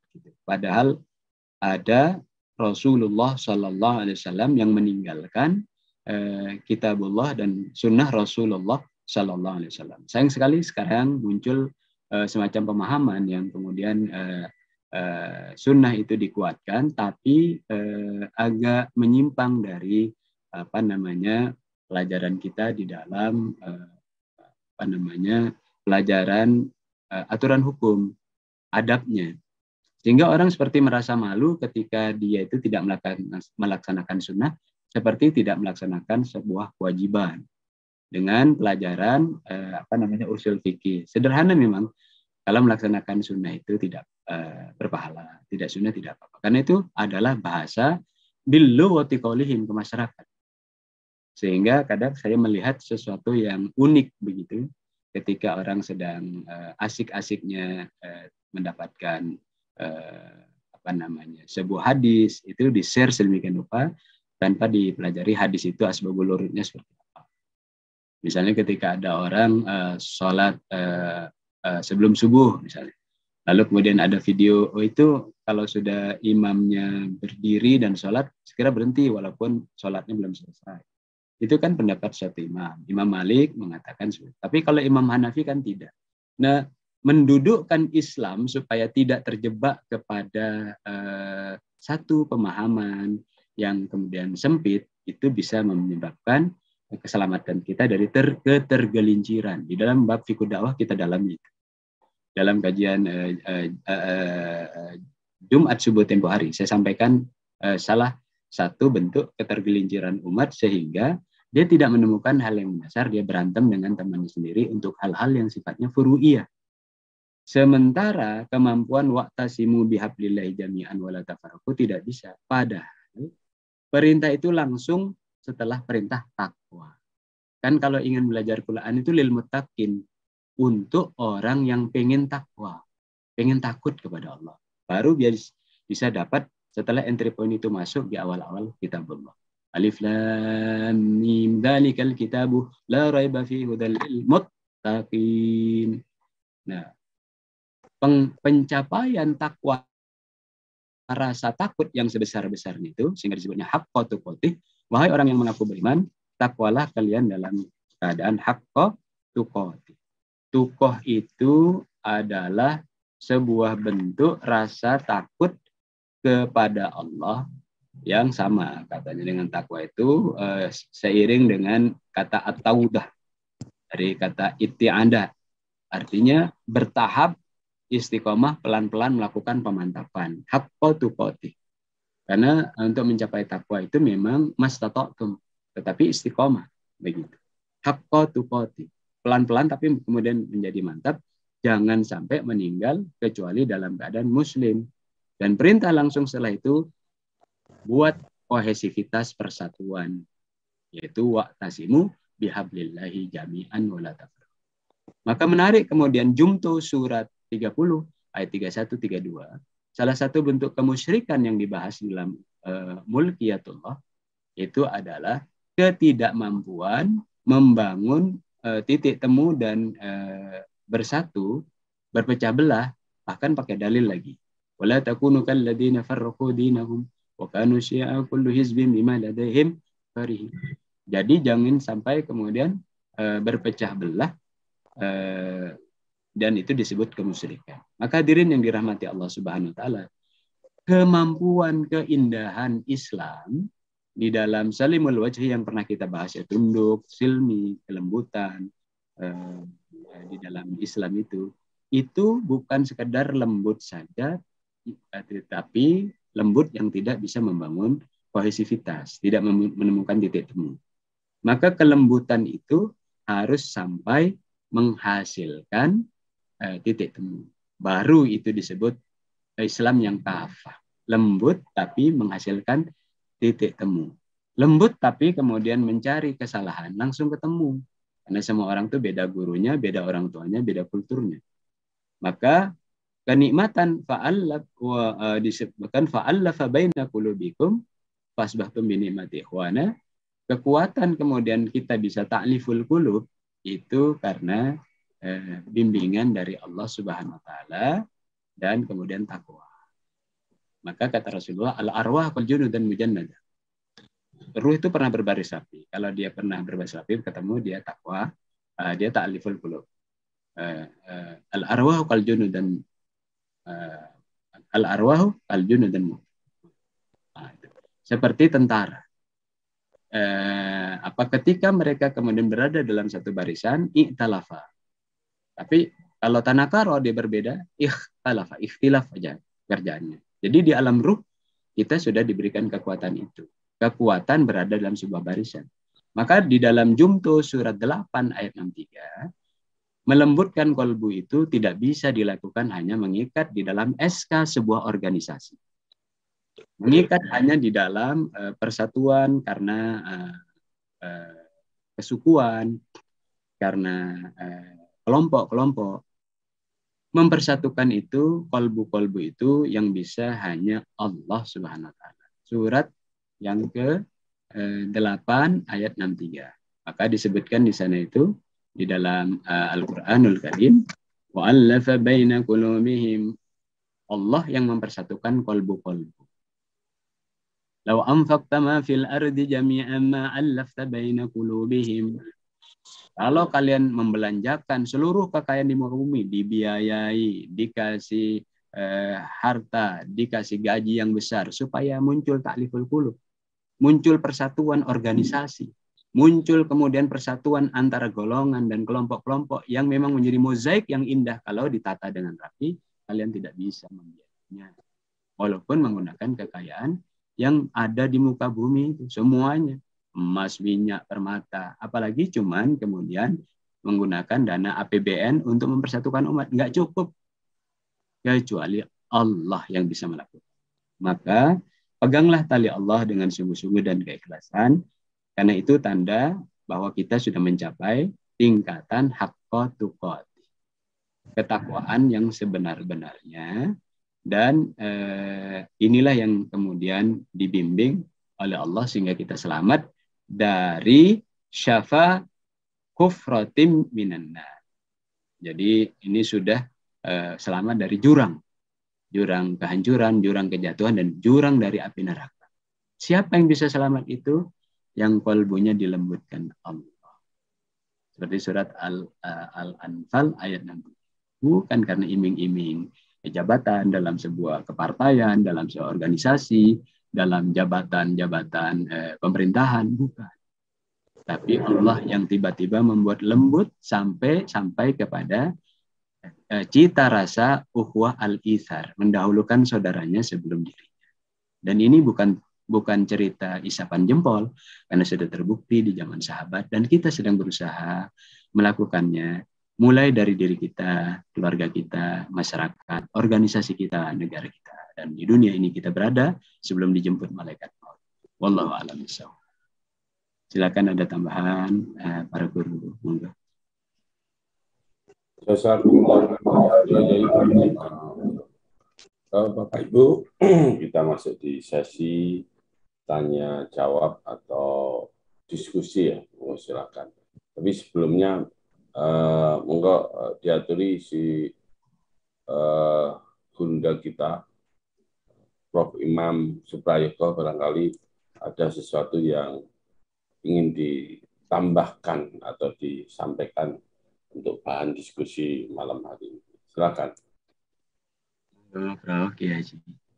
Padahal ada Rasulullah Sallallahu Alaihi Wasallam yang meninggalkan eh, kitabullah dan sunnah Rasulullah Sallallahu Alaihi Wasallam. Sayang sekali sekarang muncul eh, semacam pemahaman yang kemudian eh, eh, sunnah itu dikuatkan, tapi eh, agak menyimpang dari apa namanya pelajaran kita di dalam eh, apa namanya pelajaran eh, aturan hukum, adabnya. Sehingga orang seperti merasa malu ketika dia itu tidak melaksanakan sunnah, seperti tidak melaksanakan sebuah kewajiban dengan pelajaran eh, apa namanya usul fikih. Sederhana memang, kalau melaksanakan sunnah itu tidak eh, berpahala, tidak sunnah tidak apa-apa. Karena itu adalah bahasa billughati qaulihim ke masyarakat. Sehingga kadang saya melihat sesuatu yang unik begitu ketika orang sedang eh, asik-asiknya eh, mendapatkan eh, apa namanya sebuah hadis, itu di-share sedemikian rupa tanpa dipelajari hadis itu asbabul wurudnya seperti apa. Misalnya ketika ada orang uh, sholat uh, uh, sebelum subuh misalnya, lalu kemudian ada video, oh itu kalau sudah imamnya berdiri dan sholat, segera berhenti walaupun sholatnya belum selesai. Itu kan pendapat suatu imam. Imam Malik mengatakan, tapi kalau Imam Hanafi kan tidak. Nah, mendudukkan Islam supaya tidak terjebak kepada uh, satu pemahaman yang kemudian sempit, itu bisa menyebabkan keselamatan kita dari ter ketergelinciran. Di dalam bab fikih dakwah kita dalami itu. Dalam kajian uh, uh, uh, uh, Jumat subuh tempo hari, saya sampaikan uh, salah satu bentuk ketergelinciran umat sehingga dia tidak menemukan hal yang mendasar, dia berantem dengan temannya sendiri untuk hal-hal yang sifatnya furu'iyah. Sementara kemampuan wa'tasimu bihablillahi jami'an wala tafarraqu tidak bisa. Padahal perintah itu langsung setelah perintah takwa. Kan kalau ingin belajar Quran itu lil muttaqin, untuk orang yang pengen takwa, pengen takut kepada Allah. Baru biar bisa dapat setelah entry point itu masuk di awal-awal kitabullah. Alif lam mim dzalikal kitabu la raiba fihi hudal lil muttaqin. Nah, pencapaian takwa, rasa takut yang sebesar-besarnya itu sehingga disebutnya haqqa tuqatih. Wahai orang yang mengaku beriman, takwalah kalian dalam keadaan haqqa tuqatih. Tuqah itu adalah sebuah bentuk rasa takut kepada Allah yang sama katanya dengan takwa itu eh, seiring dengan kata at-taudah dari kata itti'ada, artinya bertahap, istiqomah, pelan-pelan melakukan pemantapan. Haqqa tuqatih. Karena untuk mencapai takwa itu memang mastata'tum, tetapi istiqomah begitu. Haqqa tuqatih. Pelan-pelan tapi kemudian menjadi mantap, jangan sampai meninggal kecuali dalam keadaan muslim. Dan perintah langsung setelah itu buat kohesivitas persatuan, yaitu wa'tasimu bihablillahi jami'an wala tafarraqu. Maka menarik kemudian jumto surat tiga puluh ayat tiga puluh satu tiga puluh dua, salah satu bentuk kemusyrikan yang dibahas dalam uh, mulkiyatullah itu adalah ketidakmampuan membangun uh, titik temu dan uh, bersatu, berpecah belah, bahkan pakai dalil lagi. Wala takunu kalladzina farraqu dinahum wa kanu syi'a kullu hizbin bima ladaihim farihun. Jadi jangan sampai kemudian uh, berpecah belah uh, dan itu disebut kemusyrikan. Maka hadirin yang dirahmati Allah Subhanahu wa taala, kemampuan keindahan Islam di dalam salimul wajhi yang pernah kita bahas, ya tunduk, silmi, kelembutan uh, di dalam Islam itu itu bukan sekedar lembut saja, tetapi lembut yang tidak bisa membangun kohesivitas, tidak menemukan titik temu. Maka kelembutan itu harus sampai menghasilkan eh, titik temu. Baru itu disebut Islam yang kafah. Lembut tapi menghasilkan titik temu. Lembut tapi kemudian mencari kesalahan, langsung ketemu. Karena semua orang itu beda gurunya, beda orang tuanya, beda kulturnya. Maka kenikmatan fa'allaf wa uh, disebutkan fa'allafa baina qulubikum fasbahtum bi ni'mati ikhwana. Kekuatan kemudian kita bisa ta'liful qulub itu karena eh, bimbingan dari Allah Subhanahu wa taala dan kemudian takwa. Maka kata Rasulullah, al-arwah wal junud dan mujannada. Ruh itu pernah berbaris rapi. Kalau dia pernah berbaris rapi, ketemu dia takwa, uh, dia ta'aliful qulub. Uh, uh, al-arwah wal junud dan uh, al-arwah wal junud dan nah, seperti tentara. Uh, apa ketika mereka kemudian berada dalam satu barisan, i'talafa. Tapi kalau tanakaro dia berbeda, ikhtalafa, ikhtilaf aja kerjaannya. Jadi di alam ruh kita sudah diberikan kekuatan itu. Kekuatan berada dalam sebuah barisan. Maka di dalam Jumto surat delapan ayat enam puluh tiga, melembutkan kolbu itu tidak bisa dilakukan hanya mengikat di dalam S K sebuah organisasi. Mengikat hanya di dalam uh, persatuan karena uh, uh, kesukuan, karena uh, kelompok-kelompok. Mempersatukan itu, kolbu-kolbu itu yang bisa hanya Allah Subhanahu wa taala. Surat yang ke delapan ayat enam puluh tiga. Maka disebutkan di sana itu di dalam uh, Al-Qur'anul Karim, wa allafa baina qulubihim. Allah yang mempersatukan kolbu-kolbu. Law anfaqta ma fil ardi jami'an ma allafta baina qulubihim. Kalau kalian membelanjakan seluruh kekayaan di muka bumi, dibiayai, dikasih eh, harta, dikasih gaji yang besar supaya muncul ta'liful qulub, muncul persatuan organisasi, muncul kemudian persatuan antara golongan dan kelompok-kelompok yang memang menjadi mozaik yang indah kalau ditata dengan rapi, kalian tidak bisa membiayainya. Walaupun menggunakan kekayaan yang ada di muka bumi itu semuanya. Emas, minyak, permata, apalagi cuman kemudian menggunakan dana A P B N untuk mempersatukan umat. Nggak cukup. Kecuali Allah yang bisa melakukan. Maka peganglah tali Allah dengan sungguh-sungguh dan keikhlasan, karena itu tanda bahwa kita sudah mencapai tingkatan haqqa tuqati. Ketakwaan yang sebenar-benarnya, dan eh, inilah yang kemudian dibimbing oleh Allah sehingga kita selamat dari syafa kufratim minannar. Jadi ini sudah uh, selamat dari jurang. Jurang kehancuran, jurang kejatuhan, dan jurang dari api neraka. Siapa yang bisa selamat itu? Yang kolbunya dilembutkan Allah. Seperti surat Al, uh, Al-Anfal ayat enam puluh. Bukan karena iming-iming jabatan dalam sebuah kepartaian, dalam sebuah organisasi, dalam jabatan-jabatan eh, pemerintahan, bukan. Tapi Allah yang tiba-tiba membuat lembut sampai sampai kepada eh, cita rasa uhwah al-ithar, mendahulukan saudaranya sebelum dirinya. Dan ini bukan bukan cerita isapan jempol, karena sudah terbukti di zaman sahabat, dan kita sedang berusaha melakukannya, mulai dari diri kita, keluarga kita, masyarakat, organisasi kita, negara kita. Dan di dunia ini kita berada sebelum dijemput malaikat maut. Wallahu a'lam bishawab. Silakan ada tambahan eh, para guru. Monggo.
Bapak Ibu, kita masuk di sesi tanya jawab atau diskusi ya. Oh, silakan. Tapi sebelumnya eh, monggo eh, diaturi si eh, Bunda kita Prof Imam Suprayitno, barangkali ada sesuatu yang ingin ditambahkan atau disampaikan untuk bahan diskusi malam hari ini. Silakan.
Prof Kiai Haji.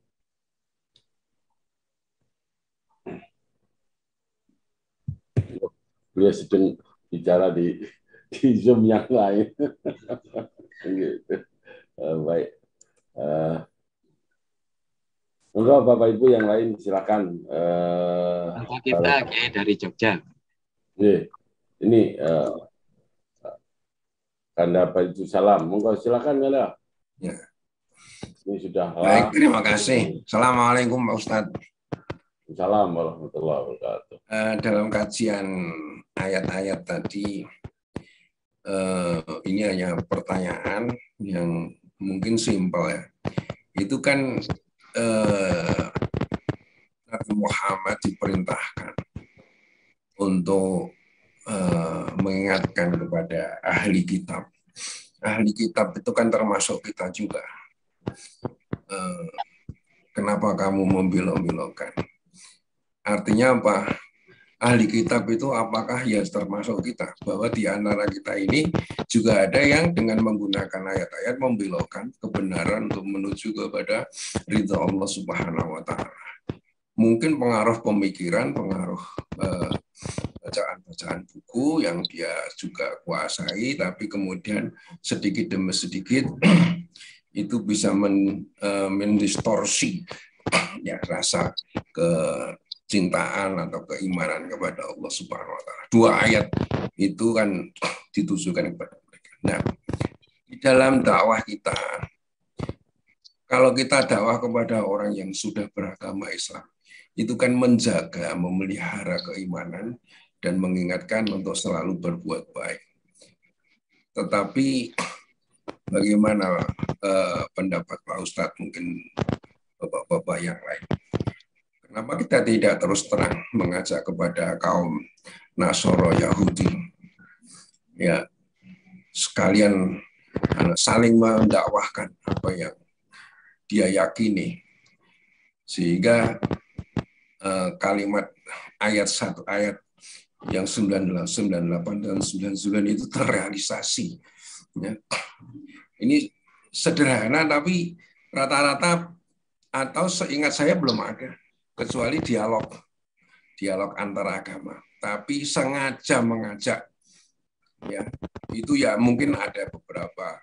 Beliau sedang bicara di di Zoom yang lain. Gitu. Uh, baik. Uh, Enggak, Bapak Ibu yang lain silakan. Uh,
kita Kiai dari Jogja.
Ini, ini uh, Kanda Pak Salam. Monggo silakan ya.
Ya.
Ini sudah.
Baik, terima kasih. Assalamualaikum Pak Ustadz.
Assalamualaikum warahmatullahi wabarakatuh.
Uh, dalam kajian ayat-ayat tadi, uh, ini hanya pertanyaan yang mungkin simpel ya. Itu kan Uh, Nabi Muhammad diperintahkan untuk uh, mengingatkan kepada ahli kitab. Ahli kitab itu kan termasuk kita juga. Uh, Kenapa kamu membelok-belokkan? Artinya apa? Ahli kitab itu apakah ya termasuk kita? Bahwa di antara kita ini juga ada yang dengan menggunakan ayat-ayat membelokkan kebenaran untuk menuju kepada ridha Allah Subhanahu wa Ta'ala. Mungkin pengaruh pemikiran, pengaruh eh, bacaan-bacaan buku yang dia juga kuasai, tapi kemudian sedikit demi sedikit itu bisa men, eh, mendistorsi ya rasa kecintaan atau keimanan kepada Allah Subhanahu wa Ta'ala. Dua ayat itu kan ditujukan kepada mereka. Nah, di dalam dakwah kita, kalau kita dakwah kepada orang yang sudah beragama Islam, itu kan menjaga, memelihara keimanan dan mengingatkan untuk selalu berbuat baik. Tetapi bagaimana eh, pendapat Pak Ustadz, mungkin bapak-bapak yang lain? Kenapa kita tidak terus terang mengajak kepada kaum Nasoro Yahudi, ya sekalian saling mendakwahkan apa yang dia yakini, sehingga eh, kalimat ayat satu ayat yang sembilan puluh delapan dan sembilan puluh sembilan itu terrealisasi. Ya. Ini sederhana tapi rata-rata atau seingat saya belum ada, kecuali dialog dialog antar agama. Tapi sengaja mengajak, ya itu ya mungkin ada beberapa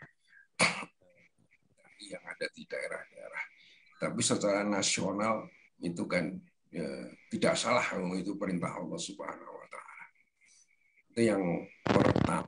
yang ada di daerah-daerah. Tapi secara nasional itu kan ya, tidak salah, itu perintah Allah Subhanahu wa Ta'ala. Itu yang pertama.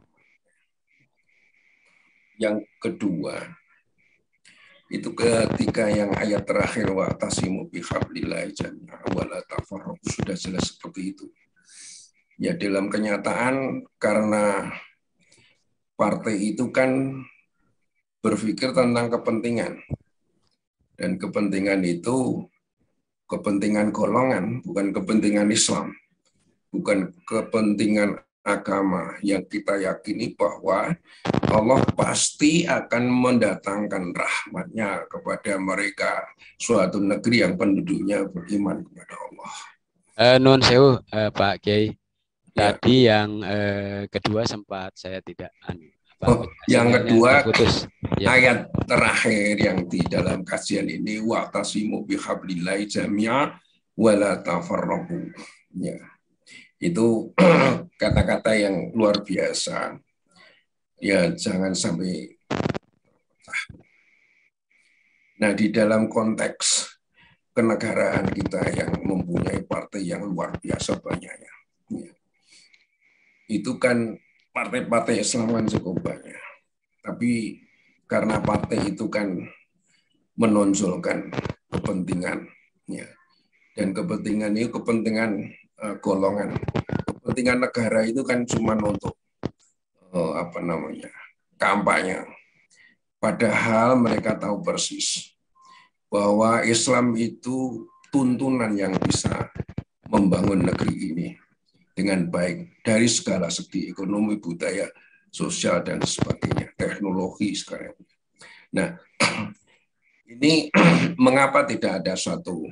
Yang kedua, itu ketika yang ayat terakhir wa tasimu bihablillahi jami'an wa la tafarraqu, sudah jelas seperti itu. Ya dalam kenyataan karena partai itu kan berpikir tentang kepentingan. Dan kepentingan itu kepentingan golongan, bukan kepentingan Islam. Bukan kepentingan agama yang kita yakini bahwa Allah pasti akan mendatangkan rahmatnya kepada mereka, suatu negeri yang penduduknya beriman kepada Allah.
Uh, Nun sewu, uh, Pak Kiai.
Ya.
Tadi yang uh, kedua sempat saya tidak. Apa,
oh, yang kedua
terputus. Ya.
Ayat terakhir yang di dalam kajian ini wa'tasimu bihablillahi jami'a wa la tafarraqu. Ya. Itu kata-kata yang luar biasa. Ya, jangan sampai. Nah, di dalam konteks kenegaraan kita yang mempunyai partai yang luar biasa banyaknya, ya, itu kan partai-partai Islam kan cukup banyak. Tapi karena partai itu kan menonjolkan kepentingan, ya, dan kepentingan itu kepentingan uh, golongan. Kepentingan negara itu kan cuma untuk uh, apa namanya kampanye. Padahal mereka tahu persis bahwa Islam itu tuntunan yang bisa membangun negeri ini dengan baik dari segala segi, ekonomi, budaya, sosial, dan sebagainya, teknologi sekarang. Nah, ini mengapa tidak ada suatu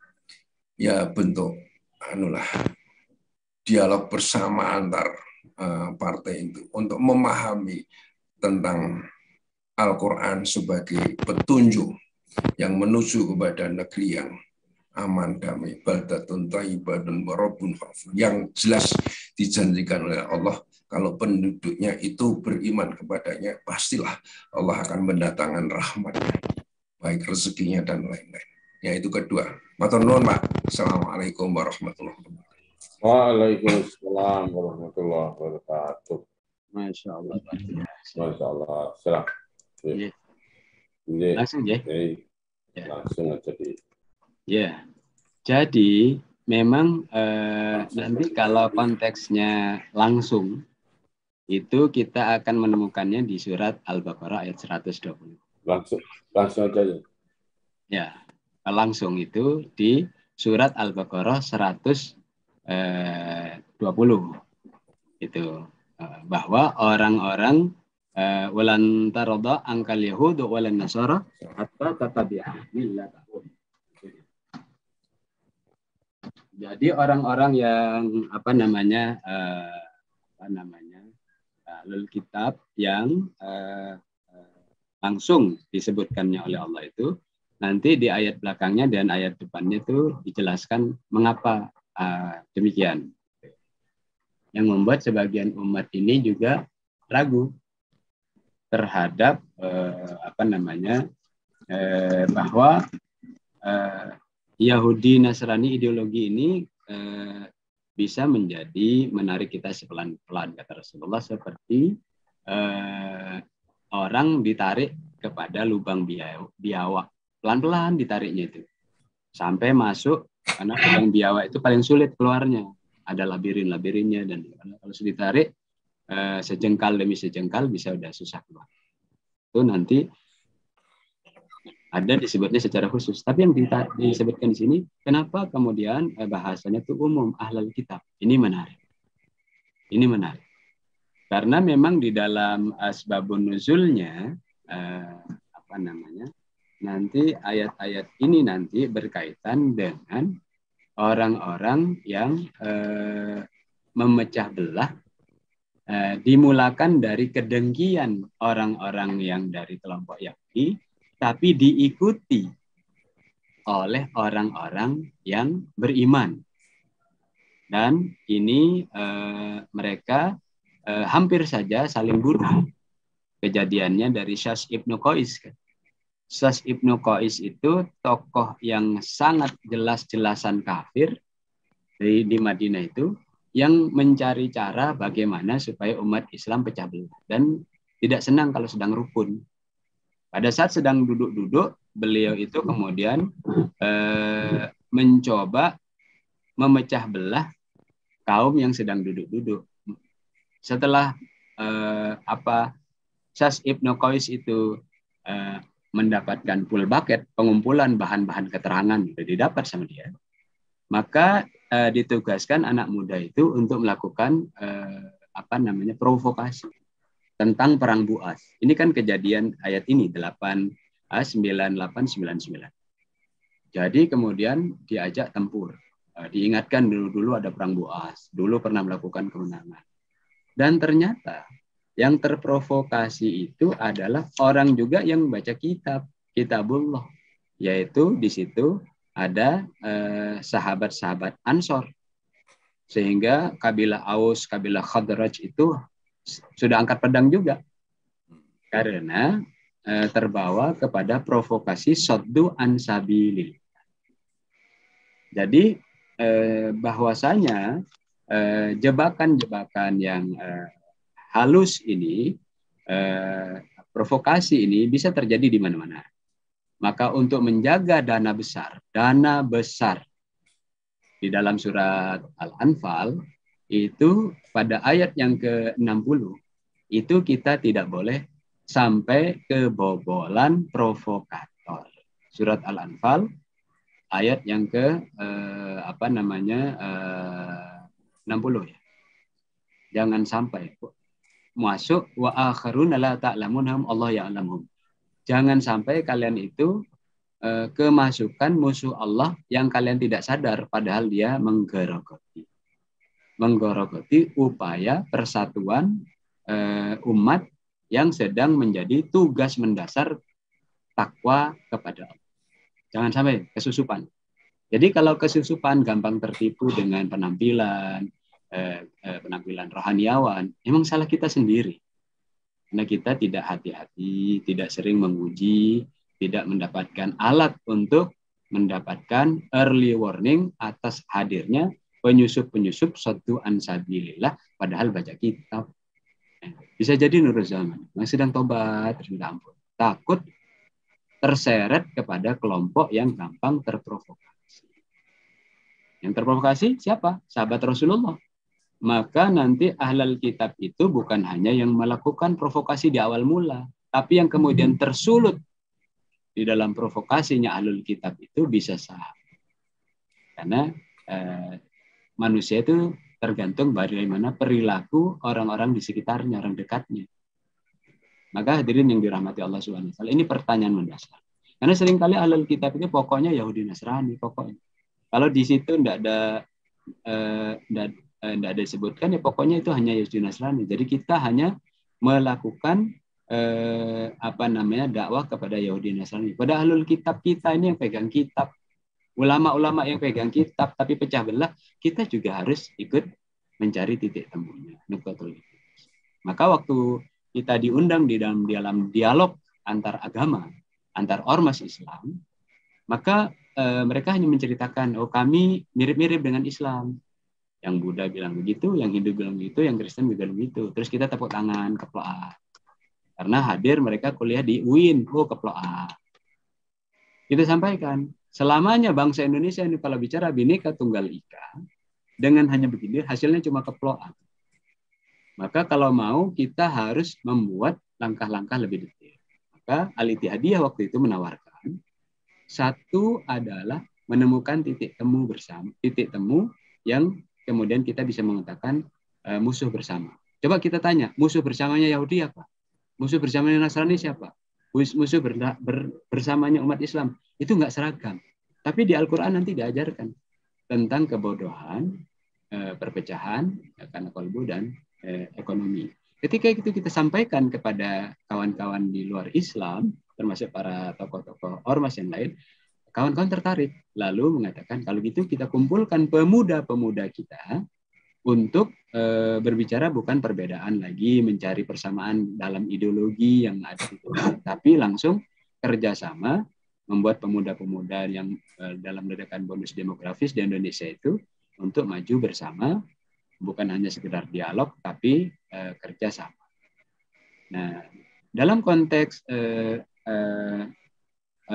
ya bentuk anulah dialog bersama antar uh, partai itu untuk memahami tentang Al-Quran sebagai petunjuk yang menuju kepada negeri yang aman, damai, baldatun thayyibatun wa rabbun ghafur, yang jelas dijanjikan oleh Allah kalau penduduknya itu beriman kepadanya, pastilah Allah akan mendatangkan rahmatnya, baik rezekinya dan lain-lain. Ya, itu kedua. Matur nuwun, Pak. Assalamualaikum warahmatullahi wabarakatuh.
Waalaikumsalam warahmatullahi wabarakatuh.
Masya Allah.
Masya Allah. Silakan.
Ya.
Ya.
Langsung ya.
Ya. Langsung aja di.
Ya. Jadi memang eh, nanti kalau konteksnya langsung itu kita akan menemukannya di surat Al-Baqarah ayat seratus dua puluh.
Langsung langsung aja ya.
Ya. Langsung itu di surat Al-Baqarah seratus dua puluh. Itu bahwa orang-orang walan taradha angkal yahudu walan nasara hatta tatabi'a millatahum. Jadi orang-orang yang apa namanya uh, apa namanya ahlul kitab yang uh, uh, langsung disebutkannya oleh Allah itu nanti di ayat belakangnya dan ayat depannya itu dijelaskan mengapa uh, demikian. Yang membuat sebagian umat ini juga ragu terhadap uh, apa namanya uh, bahwa uh, Yahudi Nasrani ideologi ini uh, bisa menjadi menarik kita sepelan-pelan, kata Rasulullah, seperti uh, orang ditarik kepada lubang biawak, pelan-pelan ditariknya itu sampai masuk, karena lubang biawak itu paling sulit keluarnya, ada labirin-labirinnya, dan kalau sudah ditarik uh, sejengkal demi sejengkal bisa udah susah keluar. Itu nanti ada disebutnya secara khusus. Tapi yang disebutkan di sini, kenapa kemudian eh, bahasanya itu umum, ahlul kitab. Ini menarik. Ini menarik. Karena memang di dalam asbabun nuzulnya, eh, apa namanya, nanti ayat-ayat ini nanti berkaitan dengan orang-orang yang eh, memecah belah, eh, dimulakan dari kedengkian orang-orang yang dari kelompok Yahudi, tapi diikuti oleh orang-orang yang beriman. Dan ini eh, mereka eh, hampir saja saling bunuh. Kejadiannya dari Syas Ibnu Qais. Syas Ibnu Qais itu tokoh yang sangat jelas-jelasan kafir di, di Madinah itu, yang mencari cara bagaimana supaya umat Islam pecah belah. Dan tidak senang kalau sedang rukun. Pada saat sedang duduk-duduk, beliau itu kemudian eh, mencoba memecah belah kaum yang sedang duduk-duduk. Setelah eh, apa Syas Ibnu Qais itu eh, mendapatkan full bucket, pengumpulan bahan-bahan keterangan itu didapat sama dia, maka eh, ditugaskan anak muda itu untuk melakukan eh, apa namanya provokasi tentang perang Bu'as. Ini kan kejadian ayat ini delapan sembilan delapan sembilan sembilan. Jadi kemudian diajak tempur. Diingatkan dulu-dulu ada perang Bu'as, dulu pernah melakukan kemenangan. Dan ternyata yang terprovokasi itu adalah orang juga yang membaca kitab, Kitabullah, yaitu di situ ada eh, sahabat-sahabat Ansor. Sehingga kabilah Aus, kabilah Khadraj itu sudah angkat pedang juga karena e, terbawa kepada provokasi soddu ansabilil. Jadi e, bahwasanya e, jebakan-jebakan yang e, halus ini, e, provokasi ini bisa terjadi di mana-mana. Maka untuk menjaga dana besar, dana besar di dalam surat Al-Anfal itu pada ayat yang ke enam puluh itu kita tidak boleh sampai kebobolan provokator. Surat Al-Anfal ayat yang ke eh, apa namanya eh, enam puluh ya. Jangan sampai masuk wa akharuna la ta'lamunhum Allah ya'lamuhum. Jangan sampai kalian itu eh, kemasukan musuh Allah yang kalian tidak sadar padahal dia menggerogoti. Menggorogoti upaya persatuan eh, umat yang sedang menjadi tugas mendasar takwa kepada Allah. Jangan sampai kesusupan. Jadi kalau kesusupan gampang tertipu dengan penampilan, eh, eh, penampilan rohaniawan, emang salah kita sendiri. Karena kita tidak hati-hati, tidak sering menguji, tidak mendapatkan alat untuk mendapatkan early warning atas hadirnya penyusup-penyusup satu ansabilillah padahal baca kitab. Bisa jadi nurul zaman yang sedang tobat terus minta ampun, takut terseret kepada kelompok yang gampang terprovokasi. Yang terprovokasi siapa? Sahabat Rasulullah. Maka nanti ahlul kitab itu bukan hanya yang melakukan provokasi di awal mula, tapi yang kemudian tersulut di dalam provokasinya ahlul kitab itu bisa sah. Karena eh, manusia itu tergantung bagaimana perilaku orang-orang di sekitarnya, orang dekatnya. Maka hadirin yang dirahmati Allah subhanahu wa taala, ini pertanyaan mendasar. Karena seringkali ahlul kitab itu pokoknya Yahudi Nasrani, pokoknya. Kalau di situ tidak ada tidak eh, eh, ada disebutkan, ya pokoknya itu hanya Yahudi Nasrani. Jadi kita hanya melakukan eh, apa namanya dakwah kepada Yahudi Nasrani. Pada ahlul kitab kita ini yang pegang kitab, ulama-ulama yang pegang kitab tapi pecah belah, kita juga harus ikut mencari titik temunya. Maka waktu kita diundang di dalam dalam dialog antar agama, antar ormas Islam, maka e, mereka hanya menceritakan, oh kami mirip-mirip dengan Islam. Yang Buddha bilang begitu, yang Hindu bilang begitu, yang Kristen bilang begitu. Terus kita tepuk tangan, keplok A. Karena hadir mereka kuliah di U I N, oh keplok A. Kita sampaikan, selamanya bangsa Indonesia ini kalau bicara Bhinneka Tunggal Ika, dengan hanya begini hasilnya cuma keplok A. Maka kalau mau kita harus membuat langkah-langkah lebih detail. Maka Al-Ittihadiyah waktu itu menawarkan, satu adalah menemukan titik temu bersama, titik temu yang kemudian kita bisa mengatakan uh, musuh bersama. Coba kita tanya, musuh bersamanya Yahudi apa? Musuh bersamanya Nasrani siapa? Musuh ber, ber, bersamanya umat Islam. Itu nggak seragam. Tapi di Al-Quran nanti diajarkan tentang kebodohan, uh, perpecahan, karena kolbu dan uh, ekonomi. Ketika itu kita sampaikan kepada kawan-kawan di luar Islam, termasuk para tokoh-tokoh ormas yang lain, kawan-kawan tertarik. Lalu mengatakan, kalau gitu kita kumpulkan pemuda-pemuda kita untuk e, berbicara bukan perbedaan lagi, mencari persamaan dalam ideologi yang ada itu, tapi langsung kerjasama membuat pemuda-pemuda yang e, dalam ledakan bonus demografis di Indonesia itu untuk maju bersama, bukan hanya sekedar dialog, tapi e, kerjasama. Nah, dalam konteks e, e, e,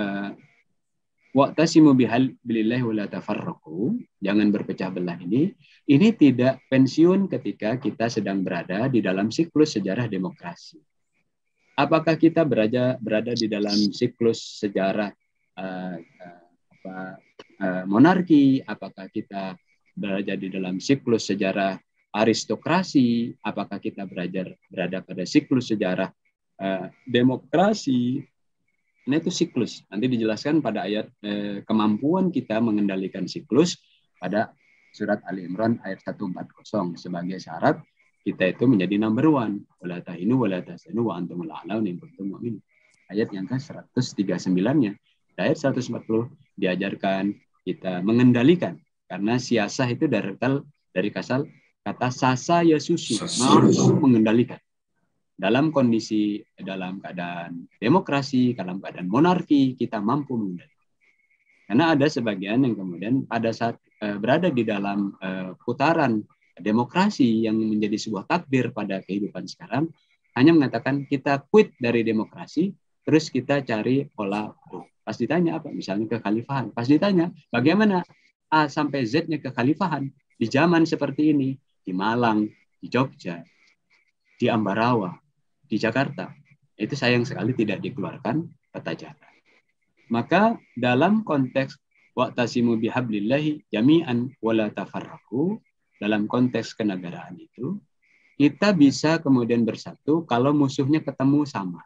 wa'tasimu bihablillahi wa la tafarraqu, jangan berpecah belah ini, ini tidak pensiun ketika kita sedang berada di dalam siklus sejarah demokrasi. Apakah kita berada berada di dalam siklus sejarah uh, uh, apa, uh, monarki? Apakah kita berada di dalam siklus sejarah aristokrasi? Apakah kita berada berada pada siklus sejarah uh, demokrasi? Nah itu siklus. Nanti dijelaskan pada ayat eh, kemampuan kita mengendalikan siklus pada surat Ali Imran ayat seratus empat puluh sebagai syarat kita itu menjadi number one. Wala tahinu wala tahzanu wa antumul a'launa in kuntum mu'minin. Ayat yang ke seratus tiga puluh sembilan-nya. Ayat seratus empat puluh diajarkan kita mengendalikan, karena siasah itu dari dari kasal kata sasa yasusu, mampu mengendalikan. Dalam kondisi, dalam keadaan demokrasi, dalam keadaan monarki, kita mampu mengendalikan. Karena ada sebagian yang kemudian pada saat uh, berada di dalam uh, putaran demokrasi yang menjadi sebuah takdir pada kehidupan sekarang, hanya mengatakan kita quit dari demokrasi, terus kita cari pola baru. Pas ditanya apa? Misalnya kekhalifahan. Pas ditanya bagaimana A sampai Z-nya kekhalifahan di zaman seperti ini, di Malang, di Jogja, di Ambarawa, di Jakarta, itu sayang sekali tidak dikeluarkan peta jalan. Maka dalam konteks wa'tasimu bihablillahi jami'an wala tafarraqu, dalam konteks kenegaraan itu, kita bisa kemudian bersatu kalau musuhnya ketemu sama.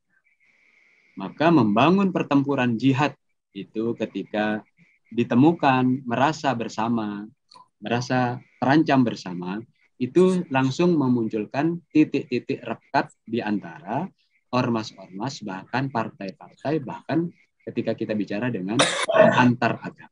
Maka membangun pertempuran jihad itu ketika ditemukan, merasa bersama, merasa terancam bersama, itu langsung memunculkan titik-titik rekat di antara ormas-ormas, bahkan partai-partai, bahkan ketika kita bicara dengan antar agama.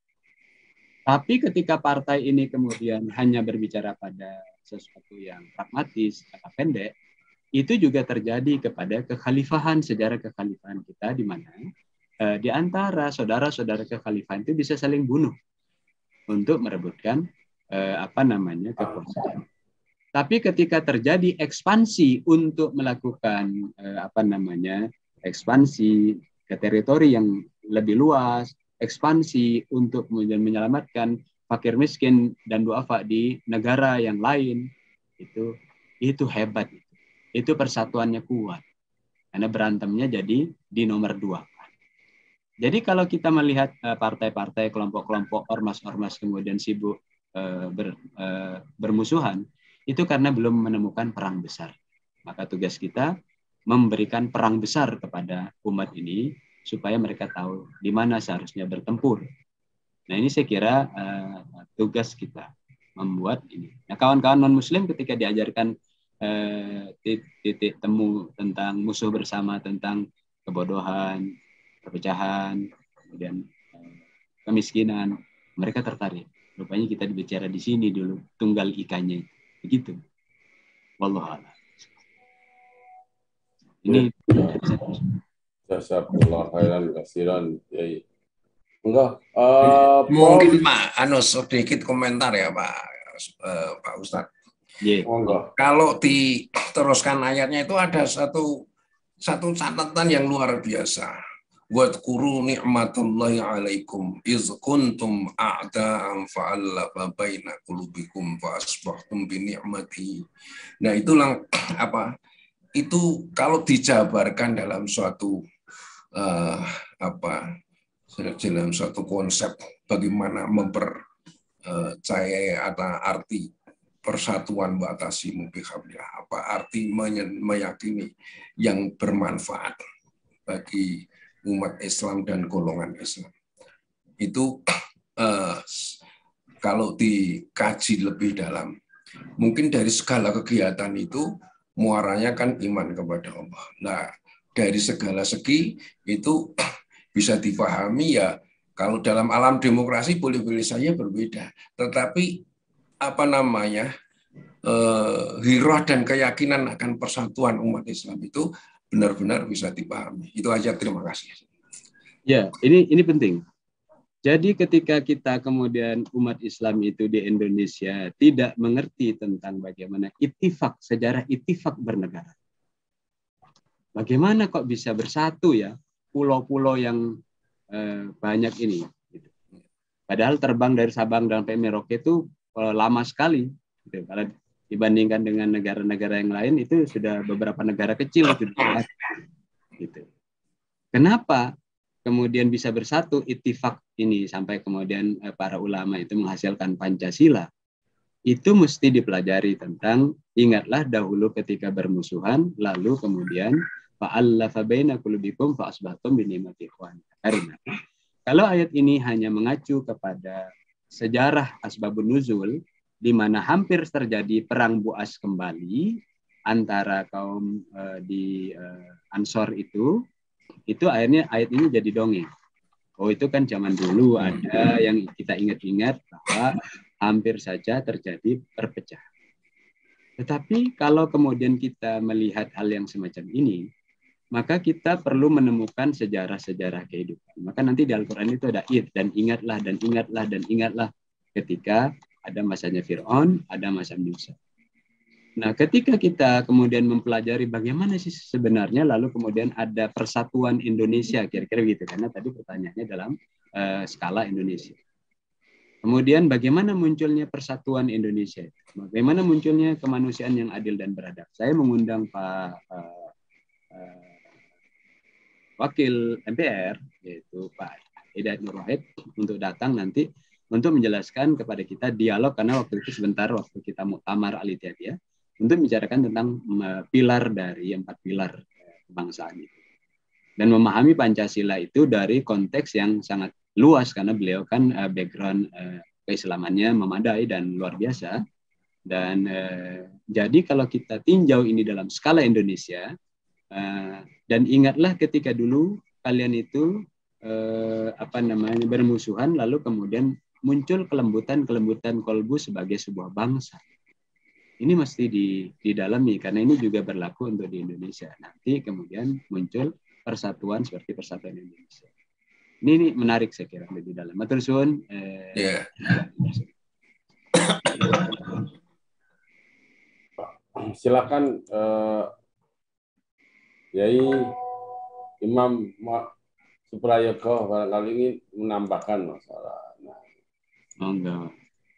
Tapi ketika partai ini kemudian hanya berbicara pada sesuatu yang pragmatis, jangka pendek, itu juga terjadi kepada kekhalifahan, sejarah kekhalifahan kita, di mana eh, di antara saudara-saudara kekhalifahan itu bisa saling bunuh untuk merebutkan Eh, apa namanya kekuasaan. Tapi ketika terjadi ekspansi untuk melakukan eh, apa namanya ekspansi ke teritori yang lebih luas, ekspansi untuk kemudian menyelamatkan fakir miskin dan duafa di negara yang lain, itu itu hebat, itu persatuannya kuat, karena berantemnya jadi di nomor dua. Jadi kalau kita melihat eh, partai-partai, kelompok-kelompok, ormas-ormas kemudian sibuk Ber, uh, bermusuhan, itu karena belum menemukan perang besar. Maka tugas kita memberikan perang besar kepada umat ini supaya mereka tahu di mana seharusnya bertempur. Nah ini saya kira uh, tugas kita membuat ini. Nah kawan-kawan non Muslim ketika diajarkan uh, titik temu tentang musuh bersama, tentang kebodohan, perpecahan, kemudian uh, kemiskinan, mereka tertarik. Rupanya kita bicara di sini dulu tunggal ikannya, begitu. Wallahu a'lam. Ini
jazakallahu khairan katsiran. Enggak, uh,
mungkin Pak anu sedikit komentar ya Pak uh, Pak Ustadz.
Yeah.
Oh,
kalau diteruskan ayatnya itu ada satu satu catatan yang luar biasa. Wadhkuru ni'matallahi 'alaikum iz kuntum a'da'an fa'alafa baina qulubikum fa asbahtum bi ni'mati. Nah, itulah apa? Itu kalau dijabarkan dalam suatu uh, apa? dalam suatu konsep bagaimana mempercayai atau arti persatuan batasimu bihamdillah, apa arti meyakini yang bermanfaat bagi umat Islam dan golongan Islam. Itu eh, kalau dikaji lebih dalam, mungkin dari segala kegiatan itu muaranya kan iman kepada Allah. Nah, dari segala segi itu bisa dipahami ya, kalau dalam alam demokrasi boleh-boleh saja berbeda, tetapi apa namanya eh, hirah dan keyakinan akan persatuan umat Islam itu benar-benar bisa dipahami. Itu aja, terima kasih.
Ya, ini ini penting. Jadi ketika kita kemudian umat Islam itu di Indonesia tidak mengerti tentang bagaimana ittifak, sejarah ittifak bernegara. Bagaimana kok bisa bersatu ya pulau-pulau yang eh, banyak ini. Gitu. Padahal terbang dari Sabang sampai Merauke itu eh, lama sekali. Gitu. Kalau dibandingkan dengan negara-negara yang lain itu sudah beberapa negara kecil itu. Gitu. Kenapa kemudian bisa bersatu ittifak ini sampai kemudian eh, para ulama itu menghasilkan Pancasila? Itu mesti dipelajari tentang ingatlah dahulu ketika bermusuhan lalu kemudian fa'allafa baina qulubikum fa asbahtum bi ni'mati ikhwan. Karena kalau ayat ini hanya mengacu kepada sejarah asbabun nuzul di mana hampir terjadi perang Buas kembali antara kaum uh, di uh, Ansor itu, itu akhirnya ayat ini jadi dongeng. Oh itu kan zaman dulu ada yang kita ingat-ingat bahwa hampir saja terjadi perpecahan. Tetapi kalau kemudian kita melihat hal yang semacam ini, maka kita perlu menemukan sejarah-sejarah kehidupan. Maka nanti di Al-Quran itu ada id, dan ingatlah, dan ingatlah, dan ingatlah ketika ada masanya Fir'aun, ada masa Musa. Nah, ketika kita kemudian mempelajari bagaimana sih sebenarnya, lalu kemudian ada persatuan Indonesia, kira-kira gitu, karena tadi pertanyaannya dalam uh, skala Indonesia. Kemudian bagaimana munculnya persatuan Indonesia? Bagaimana munculnya kemanusiaan yang adil dan beradab? Saya mengundang Pak uh, uh, Wakil M P R, yaitu Pak Hidayat Nur Wahid, untuk datang nanti untuk menjelaskan kepada kita dialog, karena waktu itu sebentar waktu kita muktamar Al-Ittihadiyah untuk membicarakan tentang uh, pilar dari empat pilar uh, kebangsaan itu. Dan memahami Pancasila itu dari konteks yang sangat luas, karena beliau kan uh, background uh, keislamannya memadai dan luar biasa. Dan uh, jadi kalau kita tinjau ini dalam skala Indonesia, uh, dan ingatlah ketika dulu kalian itu uh, apa namanya bermusuhan, lalu kemudian muncul kelembutan-kelembutan kolbu sebagai sebuah bangsa. Ini mesti didalami, karena ini juga berlaku untuk di Indonesia. Nanti kemudian muncul persatuan seperti persatuan Indonesia. Ini, ini menarik saya kira lebih dalam. Matur suwun. Eh, yeah.
Silakan eh, Yai Imam Suprayogo barangkali ini menambahkan masalah. Nah.
Oh, enggak.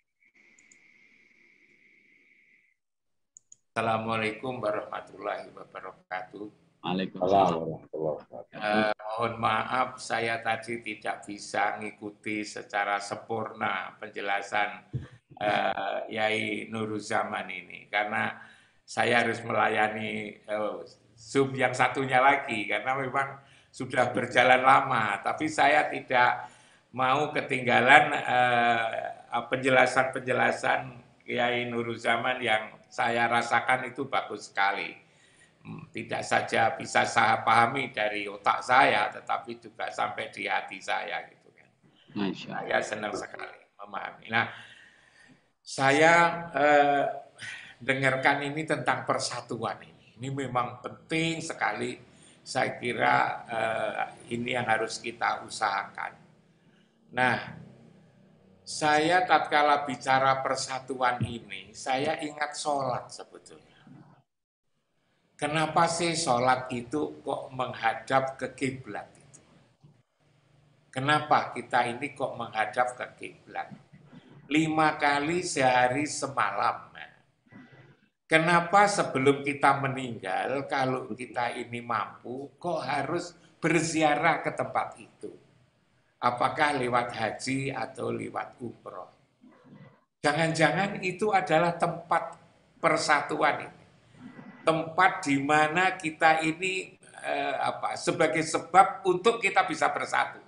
Assalamualaikum warahmatullahi wabarakatuh.
Waalaikumsalam.
Eh, mohon maaf saya tadi tidak bisa mengikuti secara sempurna penjelasan eh, Yai Nuruzaman ini karena saya harus melayani eh, Zoom yang satunya lagi karena memang sudah berjalan lama, tapi saya tidak mau ketinggalan penjelasan-penjelasan uh, Kiai Nuruzaman yang saya rasakan itu bagus sekali. Tidak saja bisa saya pahami dari otak saya, tetapi juga sampai di hati saya gitu kan. Saya senang sekali memahami. Nah, saya eh, dengarkan ini tentang persatuan ini. Ini memang penting sekali. Saya kira eh, ini yang harus kita usahakan. Nah, saya tatkala bicara persatuan ini, saya ingat sholat sebetulnya. Kenapa sih sholat itu kok menghadap ke kiblat itu? Kenapa kita ini kok menghadap ke kiblat? Lima kali sehari semalam. Kenapa sebelum kita meninggal, kalau kita ini mampu, kok harus berziarah ke tempat itu? Apakah lewat haji atau lewat umroh? Jangan-jangan itu adalah tempat persatuan ini. Tempat di mana kita ini eh, apa sebagai sebab untuk kita bisa bersatu.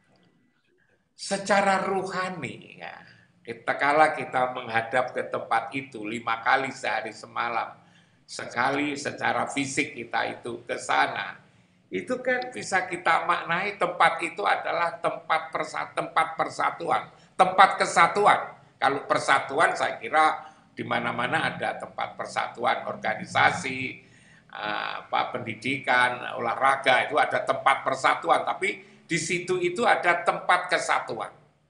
Secara ruhani, ya, kita kala kita menghadap ke tempat itu lima kali sehari semalam, sekali secara fisik kita itu ke sana, itu kan bisa kita maknai tempat itu adalah tempat persat, tempat persatuan, tempat kesatuan. Kalau persatuan saya kira di mana-mana ada tempat persatuan, organisasi, apa pendidikan, olahraga itu ada tempat persatuan, tapi di situ itu ada tempat kesatuan.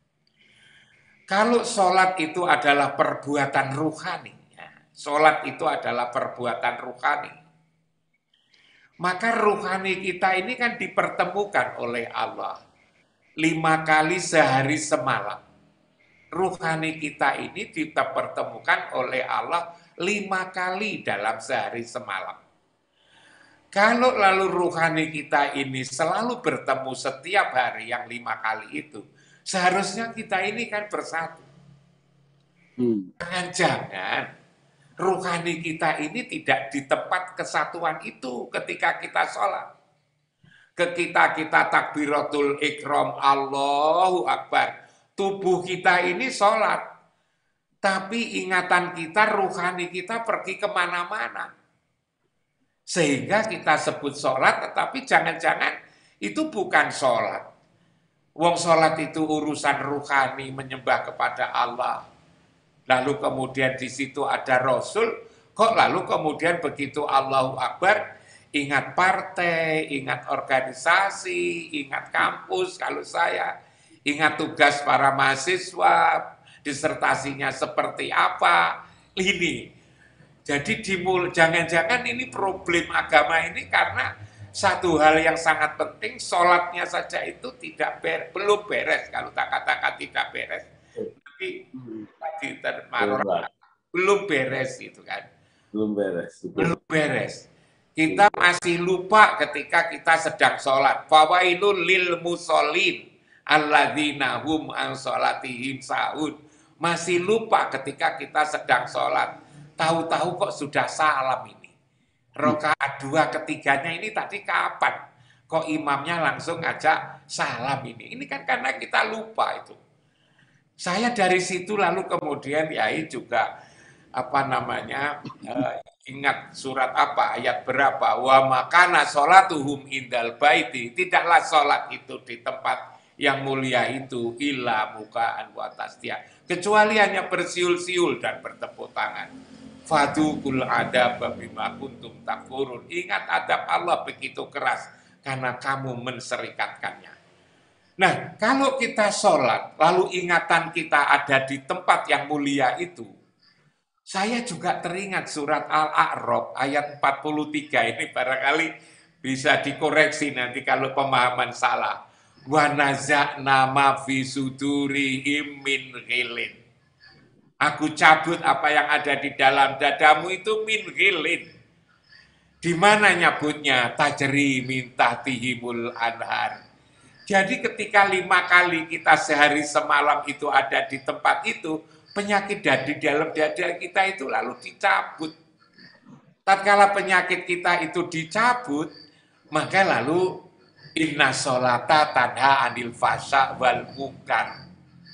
Kalau sholat itu adalah perbuatan ruhani, ya, sholat itu adalah perbuatan ruhani, maka ruhani kita ini kan dipertemukan oleh Allah lima kali sehari semalam. Ruhani kita ini dipertemukan oleh Allah lima kali dalam sehari semalam. Kalau lalu ruhani kita ini selalu bertemu setiap hari yang lima kali itu, seharusnya kita ini kan bersatu. Jangan-jangan hmm. ruhani kita ini tidak di tempat kesatuan itu ketika kita sholat. Ketika kita takbiratul ikram, Allahu Akbar, tubuh kita ini sholat, tapi ingatan kita, ruhani kita pergi kemana-mana. Sehingga kita sebut sholat, tetapi jangan-jangan itu bukan sholat. Wong sholat itu urusan ruhani, menyembah kepada Allah. Lalu kemudian di situ ada Rasul, kok lalu kemudian begitu Allahu Akbar, ingat partai, ingat organisasi, ingat kampus, kalau saya ingat tugas para mahasiswa, disertasinya seperti apa, ini. Jadi dimul, jangan-jangan ini problem agama ini karena satu hal yang sangat penting, sholatnya saja itu tidak ber, belum beres, kalau tak katakan tidak beres. Tapi tadi termaror, belum beres itu kan.
Belum beres.
Belum beres. Kita masih lupa ketika kita sedang sholat. Fawailul lil musallin alladzina hum an sholatihim sahun. Masih lupa ketika kita sedang sholat. Tahu-tahu kok sudah salam ini. Rakaat dua ketiganya ini tadi kapan? Kok imamnya langsung ngajak salam ini? Ini kan karena kita lupa itu. Saya dari situ lalu kemudian Yai juga apa namanya uh, ingat surat apa, ayat berapa? Wa makana sholatuhum indal baiti. Tidaklah sholat itu di tempat yang mulia itu illa mukaan wa tasdiya, kecuali hanya bersiul-siul dan bertepuk tangan. Fadukul adab bima kuntum takfurun. Ingat adab Allah begitu keras karena kamu menserikatkannya. Nah, kalau kita sholat lalu ingatan kita ada di tempat yang mulia itu, saya juga teringat surat Al-A'raf ayat empat puluh tiga ini, barangkali bisa dikoreksi nanti kalau pemahaman salah. Wa naza'na ma fi sudurihim min ghillin. Aku cabut apa yang ada di dalam dadamu itu min ghillin. Di mana nyabutnya? Tajri min tahtihimul anhar. Jadi ketika lima kali kita sehari semalam itu ada di tempat itu, penyakit di dalam dada kita itu lalu dicabut. Tatkala penyakit kita itu dicabut, maka lalu Inna sholata tanha anil fasya wal munkar.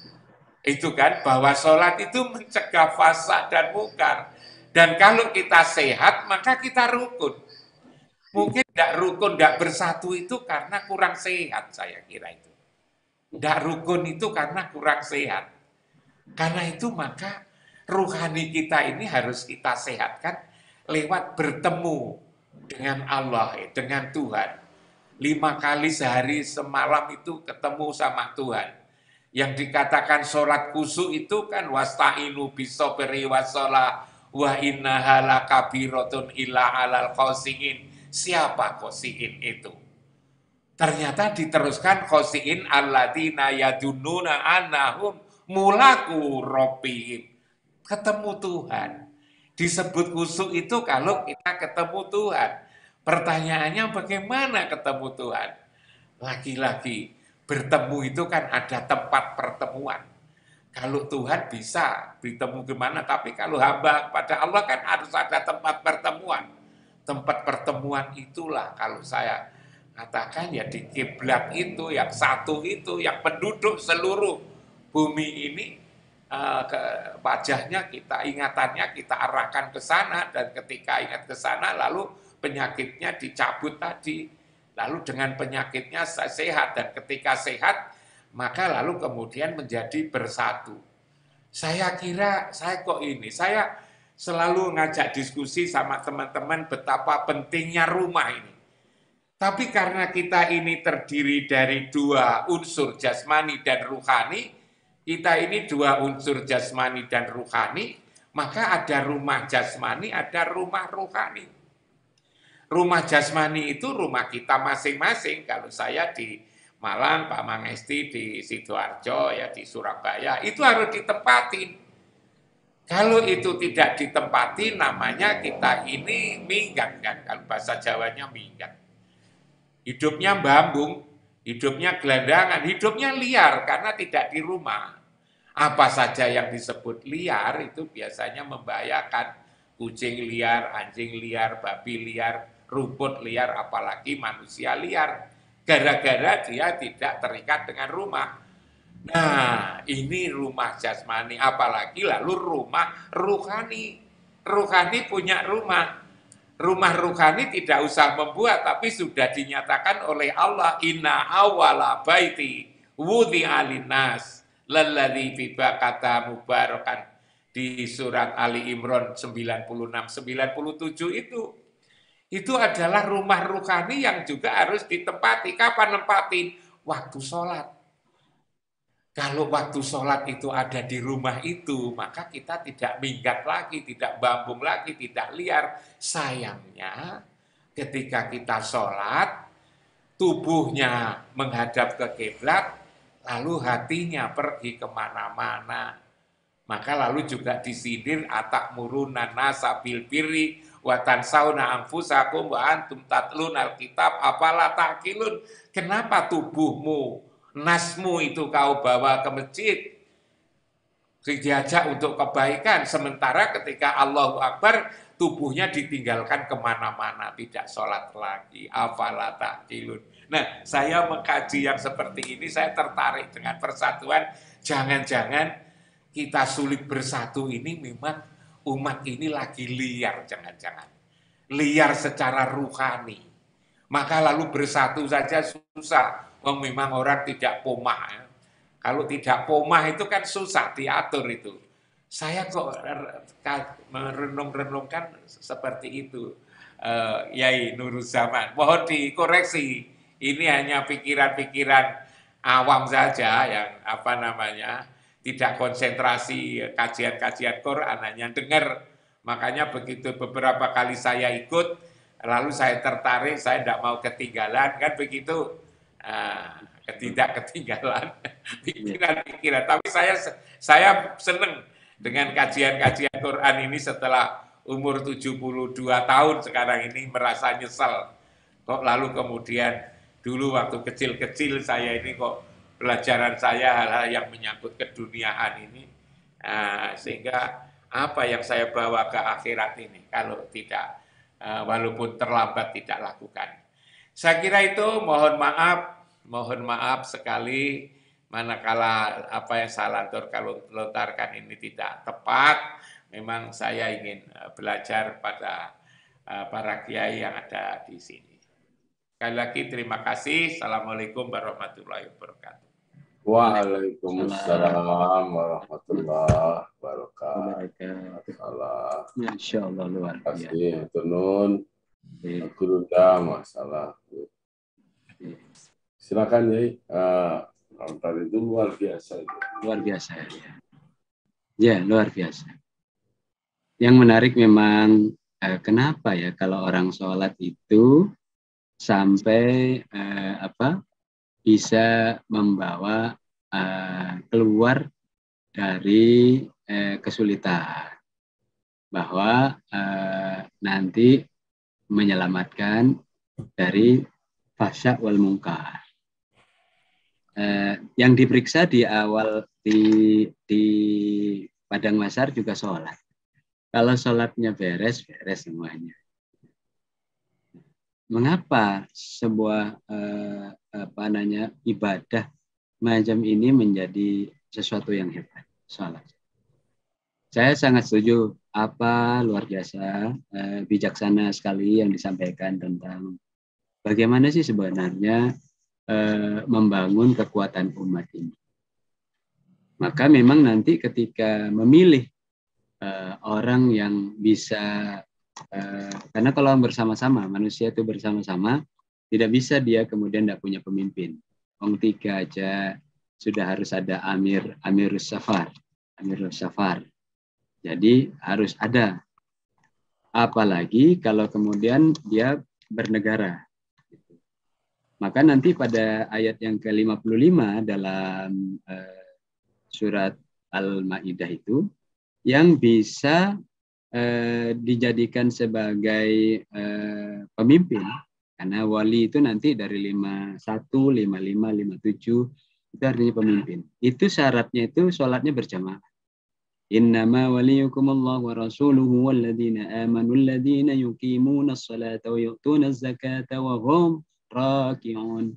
Itu kan bahwa sholat itu mencegah fasa dan munkar. Dan kalau kita sehat maka kita rukun. Mungkin tidak rukun, tidak bersatu itu karena kurang sehat, saya kira itu. Tidak rukun itu karena kurang sehat. Karena itu maka ruhani kita ini harus kita sehatkan lewat bertemu dengan Allah, dengan Tuhan. Lima kali sehari semalam itu ketemu sama Tuhan. Yang dikatakan sholat khusyuk itu kan wasta'inu bisobri wassalah wa innaha lakabiratun illa alal khosiin. Siapa khosiin itu? Ternyata diteruskan khosiin alladzina yadunnuna annahum mulaku rabbihim. Ketemu Tuhan. Disebut khusyuk itu kalau kita ketemu Tuhan. Pertanyaannya bagaimana ketemu Tuhan? Lagi-lagi bertemu itu kan ada tempat pertemuan. Kalau Tuhan bisa bertemu gimana, tapi kalau hamba pada Allah kan harus ada tempat pertemuan. Tempat pertemuan itulah kalau saya katakan ya di kiblat itu, yang satu itu, yang penduduk seluruh bumi ini, uh, ke, wajahnya kita, ingatannya kita arahkan ke sana, dan ketika ingat ke sana lalu penyakitnya dicabut tadi. Lalu dengan penyakitnya sehat, dan ketika sehat maka lalu kemudian menjadi bersatu. Saya kira, saya kok ini, saya selalu ngajak diskusi sama teman-teman betapa pentingnya rumah ini. Tapi karena kita ini terdiri dari dua unsur jasmani dan ruhani, kita ini dua unsur jasmani dan ruhani, maka ada rumah jasmani, ada rumah ruhani. Rumah jasmani itu rumah kita masing-masing. Kalau saya di Malang, Pak Mangesti di Sidoarjo, ya di Surabaya, itu harus ditempatin. Kalau itu tidak ditempati, namanya kita ini minggat kan, kalau bahasa Jawanya minggat. Hidupnya bambung, hidupnya gelandangan, hidupnya liar karena tidak di rumah. Apa saja yang disebut liar itu biasanya membahayakan. Kucing liar, anjing liar, babi liar, rumput liar, apalagi manusia liar. Gara-gara dia tidak terikat dengan rumah. Nah, ini rumah jasmani, apalagi lalu rumah ruhani. Ruhani punya rumah. Rumah ruhani tidak usah membuat, tapi sudah dinyatakan oleh Allah. Inna awala baiti wudhi'a linnas lalladzi bi Bakkata mubarakan. Di surat Ali Imran sembilan puluh enam sembilan puluh tujuh itu. Itu adalah rumah ruhani yang juga harus ditempati. Kapan nempatin? Waktu sholat. Kalau waktu sholat itu ada di rumah itu, maka kita tidak minggat lagi, tidak bambung lagi, tidak liar. Sayangnya, ketika kita sholat, tubuhnya menghadap ke kiblat, lalu hatinya pergi kemana-mana. Maka lalu juga disindir, atak murunan nasa bil birri, watan sauna anfusakum wa antum tatlun alkitab, apalah ta'qilun. Kenapa tubuhmu, nasmu itu kau bawa ke masjid, diajak untuk kebaikan, sementara ketika Allahu Akbar tubuhnya ditinggalkan kemana-mana, tidak sholat lagi, apalah ta'qilun. Nah, saya mengkaji yang seperti ini, saya tertarik dengan persatuan. Jangan-jangan kita sulit bersatu ini memang umat ini lagi liar, jangan-jangan liar secara ruhani. Maka lalu bersatu saja susah. Oh, memang orang tidak pomah. Kalau tidak pomah itu kan susah diatur itu. Saya kok merenung-renungkan seperti itu, uh, Yai Nuruzaman. Mohon dikoreksi. Ini hanya pikiran-pikiran awam saja yang apa namanya tidak konsentrasi kajian-kajian Quran, hanya dengar. Makanya begitu beberapa kali saya ikut, lalu saya tertarik, saya tidak mau ketinggalan, kan begitu. Nah, tidak ketinggalan pikiran-pikiran. Tapi saya saya senang dengan kajian-kajian Quran ini setelah umur tujuh puluh dua tahun sekarang ini, merasa nyesal. Kok lalu kemudian dulu waktu kecil-kecil saya ini kok pelajaran saya hal-hal yang menyangkut keduniaan ini. Nah, sehingga apa yang saya bawa ke akhirat ini kalau tidak, walaupun terlambat tidak lakukan. Saya kira itu, mohon maaf, mohon maaf sekali manakala apa yang saya lantur kalau lontarkan ini tidak tepat. Memang saya ingin belajar pada para kiai yang ada di sini. Sekali lagi terima kasih. Assalamualaikum warahmatullahi wabarakatuh.
Waalaikumsalam warahmatullahi wabarakatuh.
Masya Allah, luar biasa.
Terima kasih, Tunun. Gurunda masalah. Silakan ya. Uh, tadi itu luar biasa.
Luar biasa ya. Ya, luar biasa. Yang menarik memang eh, kenapa ya kalau orang sholat itu sampai eh, apa bisa membawa eh, keluar dari eh, kesulitan, bahwa eh, nanti menyelamatkan dari fahsya wal munkar. Eh, yang diperiksa di awal di di padang mahsyar juga sholat. Kalau sholatnya beres, beres semuanya. Mengapa sebuah eh, apa namanya ibadah macam ini menjadi sesuatu yang hebat? Sholat. Saya sangat setuju apa luar biasa eh, bijaksana sekali yang disampaikan tentang bagaimana sih sebenarnya eh, membangun kekuatan umat ini. Maka memang nanti ketika memilih eh, orang yang bisa eh, karena kalau bersama-sama manusia itu bersama-sama tidak bisa dia kemudian tidak punya pemimpin. Wong tiga aja sudah harus ada amir amirus safar, amirus safar. Jadi harus ada. Apalagi kalau kemudian dia bernegara. Maka nanti pada ayat yang ke lima puluh lima dalam uh, surat Al-Maidah itu, yang bisa uh, dijadikan sebagai uh, pemimpin, karena wali itu nanti dari lima puluh satu, lima puluh lima, lima puluh tujuh, itu artinya pemimpin. Itu syaratnya itu sholatnya berjamaah. Innama waliyukumullah wa rasuluhu walladzina amanu alladzina yuqimuna as-salata wa yu'tuna az-zakata wa hum raki'un.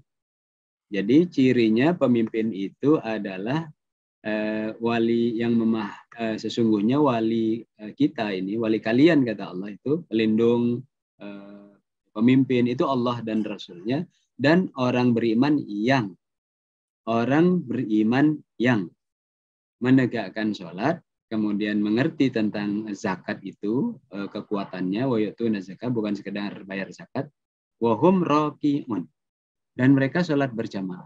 Jadi cirinya pemimpin itu adalah uh, wali yang memah uh, sesungguhnya wali uh, kita ini, wali kalian kata Allah itu pelindung uh, pemimpin itu Allah dan Rasulnya, dan orang beriman yang orang beriman yang menegakkan sholat, kemudian mengerti tentang zakat itu, eh, kekuatannya, wa yu'tuna zakat, bukan sekedar bayar zakat, wa hum raki'un, dan mereka sholat berjamaah.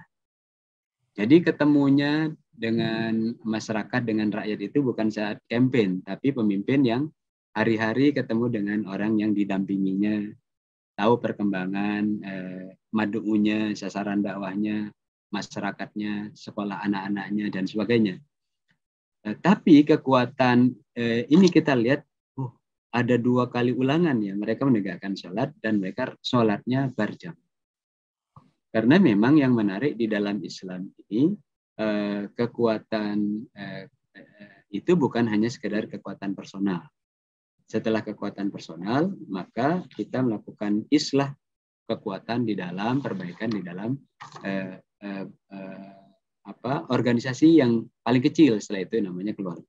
Jadi ketemunya dengan masyarakat, dengan rakyat itu bukan saat campaign, tapi pemimpin yang hari-hari ketemu dengan orang yang didampinginya, tahu perkembangan eh, madu'unya, sasaran dakwahnya, masyarakatnya, sekolah anak-anaknya, dan sebagainya. Nah, tapi kekuatan eh, ini kita lihat, oh, ada dua kali ulangan ya, mereka menegakkan sholat dan mereka sholatnya berjamaah. Karena memang yang menarik di dalam Islam ini, eh, kekuatan eh, eh, itu bukan hanya sekedar kekuatan personal. Setelah kekuatan personal, maka kita melakukan islah kekuatan di dalam, perbaikan di dalam eh, eh, eh, apa organisasi yang paling kecil. Setelah itu namanya keluarga.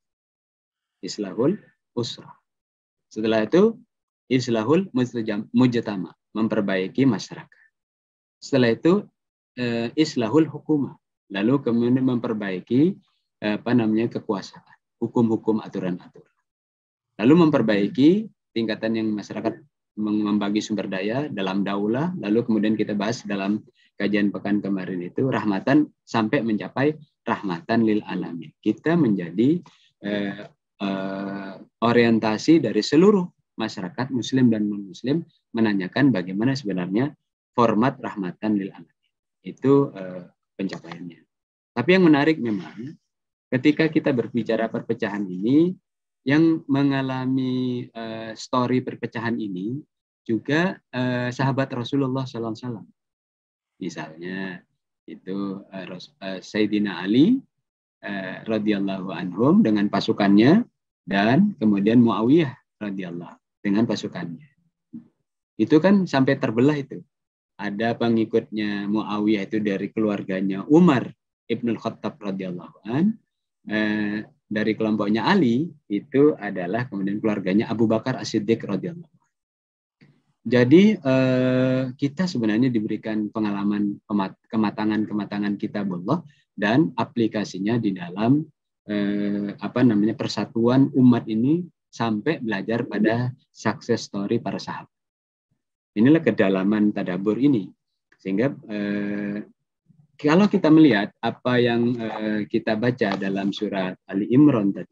Islahul usrah. Setelah itu islahul mujtama, memperbaiki masyarakat. Setelah itu eh, islahul hukumah, lalu kemudian memperbaiki eh, apa namanya kekuasaan, hukum-hukum, aturan-aturan. Lalu memperbaiki tingkatan yang masyarakat membagi sumber daya dalam daulah, lalu kemudian kita bahas dalam kajian pekan kemarin itu rahmatan sampai mencapai rahmatan lil alamin. Kita menjadi eh, eh, orientasi dari seluruh masyarakat muslim dan non muslim menanyakan bagaimana sebenarnya format rahmatan lil alamin. Itu eh, pencapaiannya. Tapi yang menarik memang ketika kita berbicara perpecahan ini, yang mengalami uh, story perpecahan ini juga uh, sahabat Rasulullah shallallahu alaihi wasallam. Misalnya itu uh, uh, Sayyidina Ali uh, radhiyallahu anhum dengan pasukannya, dan kemudian Muawiyah radhiyallahu dengan pasukannya. Itu kan sampai terbelah itu. ada pengikutnya Muawiyah itu dari keluarganya Umar Ibnul Khattab radhiyallahu an, eh, dari kelompoknya Ali itu adalah kemudian keluarganya Abu Bakar As-Siddiq radhiyallahu an. Jadi eh, kita sebenarnya diberikan pengalaman kematangan-kematangan kitabullah dan aplikasinya di dalam eh, apa namanya persatuan umat ini sampai belajar pada success story para sahabat. Inilah kedalaman tadabbur ini. Sehingga eh, kalau kita melihat apa yang eh, kita baca dalam surat Ali Imran tadi,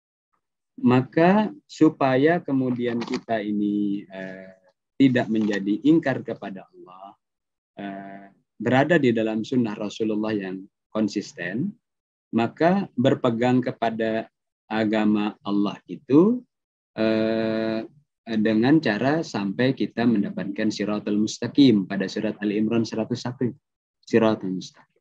maka supaya kemudian kita ini eh, tidak menjadi ingkar kepada Allah, eh, berada di dalam sunnah Rasulullah yang konsisten, maka berpegang kepada agama Allah itu eh, dengan cara sampai kita mendapatkan siratal mustaqim pada surat Ali Imran seratus satu, siratal mustaqim.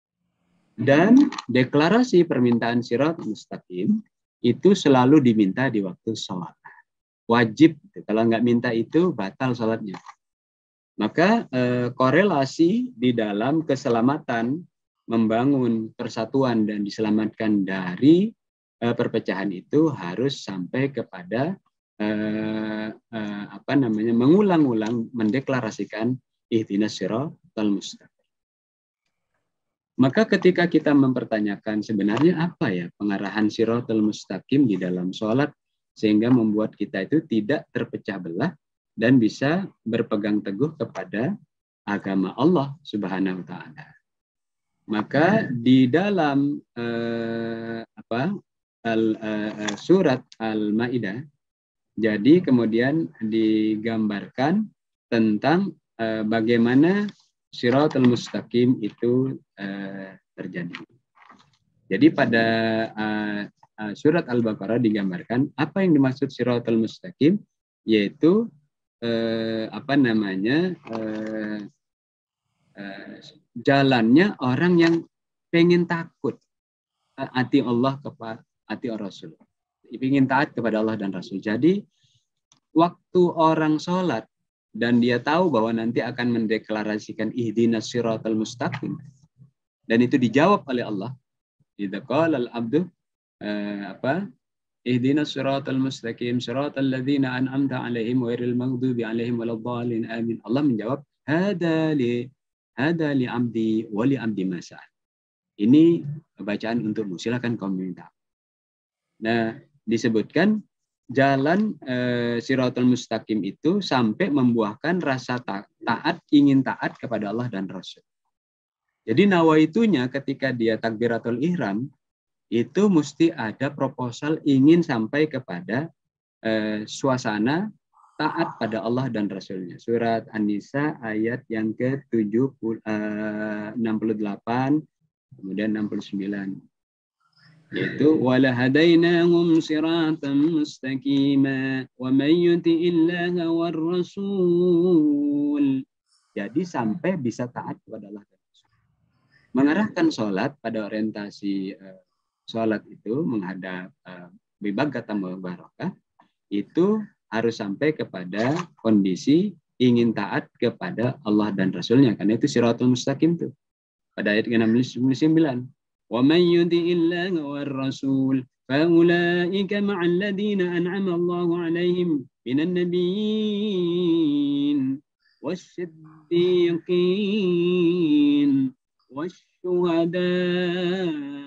Dan deklarasi permintaan siratal mustaqim itu selalu diminta di waktu sholat. Wajib, kalau nggak minta itu batal sholatnya. Maka eh, korelasi di dalam keselamatan, membangun persatuan dan diselamatkan dari eh, perpecahan itu harus sampai kepada eh, eh, apa namanya mengulang-ulang mendeklarasikan ihdinas siratal mustaqim. Maka ketika kita mempertanyakan sebenarnya apa ya pengarahan siratal mustaqim di dalam sholat, sehingga membuat kita itu tidak terpecah belah dan bisa berpegang teguh kepada agama Allah Subhanahu wa taala. Maka di dalam eh, apa al, eh, surat Al-Maidah, jadi kemudian digambarkan tentang eh, bagaimana siratal mustaqim itu eh, terjadi. Jadi pada eh, surat Al-Baqarah digambarkan apa yang dimaksud siratal mustaqim, yaitu eh, apa namanya eh, eh, jalannya orang yang pengen takut hati Allah kepada hati Rasul, ingin taat kepada Allah dan Rasul. Jadi waktu orang sholat dan dia tahu bahwa nanti akan mendeklarasikan ihdinas siratal mustaqim, dan itu dijawab oleh Allah, idza qala al-abdu Uh, apa ihdinas siratal mustaqim siratal ladzina an'amta 'alaihim ghairil maghdubi 'alaihim waladdallin amin. Allah menjawab hada li hada li 'abdi wa li 'abdi masal. Ini bacaan untukmu, silakan kau minta. Nah, disebutkan jalan uh, siratal mustaqim itu sampai membuahkan rasa ta taat, ingin taat kepada Allah dan Rasul. Jadi nawaitunya ketika dia takbiratul ihram itu mesti ada proposal ingin sampai kepada eh, suasana taat pada Allah dan Rasulnya. Surat An-Nisa ayat yang ke enam puluh delapan kemudian enam puluh sembilan. Yaitu wala hadainahum siratan mustaqima wa may yuti'illaha war rasul. Jadi sampai bisa taat kepada Allah dan Rasul. Mengarahkan sholat pada orientasi eh, sholat itu menghadap uh, bibagata mubarakah itu harus sampai kepada kondisi ingin taat kepada Allah dan Rasulnya, karena itu siratul mustaqim itu pada ayat enam puluh sembilan, wa man yuti'illaha war rasul fa ulaika ma'al ladzina an'ama Allahu 'alaihim minan nabiyyin wasyiddiqin wasyuhada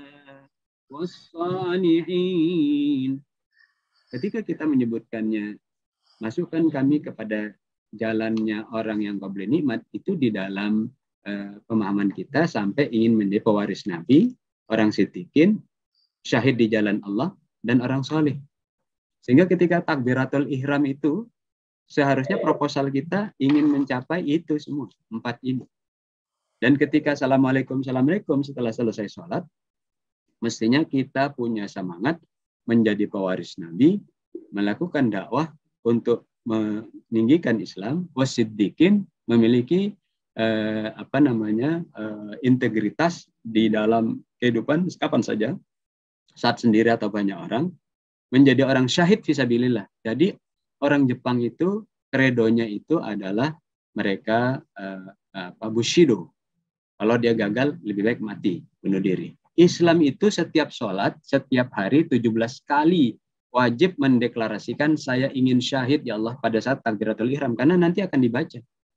wassalihin. Ketika kita menyebutkannya, masukkan kami kepada jalannya orang yang qabla nikmat, itu di dalam uh, pemahaman kita sampai ingin menjadi pewaris Nabi, orang siddiqin, syahid di jalan Allah, dan orang soleh. Sehingga ketika takbiratul ihram itu, seharusnya proposal kita ingin mencapai itu semua, empat ini. Dan ketika assalamualaikum, assalamualaikum setelah selesai sholat, mestinya kita punya semangat menjadi pewaris Nabi, melakukan dakwah untuk meninggikan Islam, wasiddiqin, memiliki eh, apa namanya eh, integritas di dalam kehidupan kapan saja, saat sendiri atau banyak orang, menjadi orang syahid fisabilillah. Jadi orang Jepang itu kredonya itu adalah mereka eh, apa bushido. Kalau dia gagal, lebih baik mati, bunuh diri. Islam itu setiap sholat, setiap hari tujuh belas kali wajib mendeklarasikan saya ingin syahid ya Allah pada saat takbiratul ihram, karena nanti akan dibaca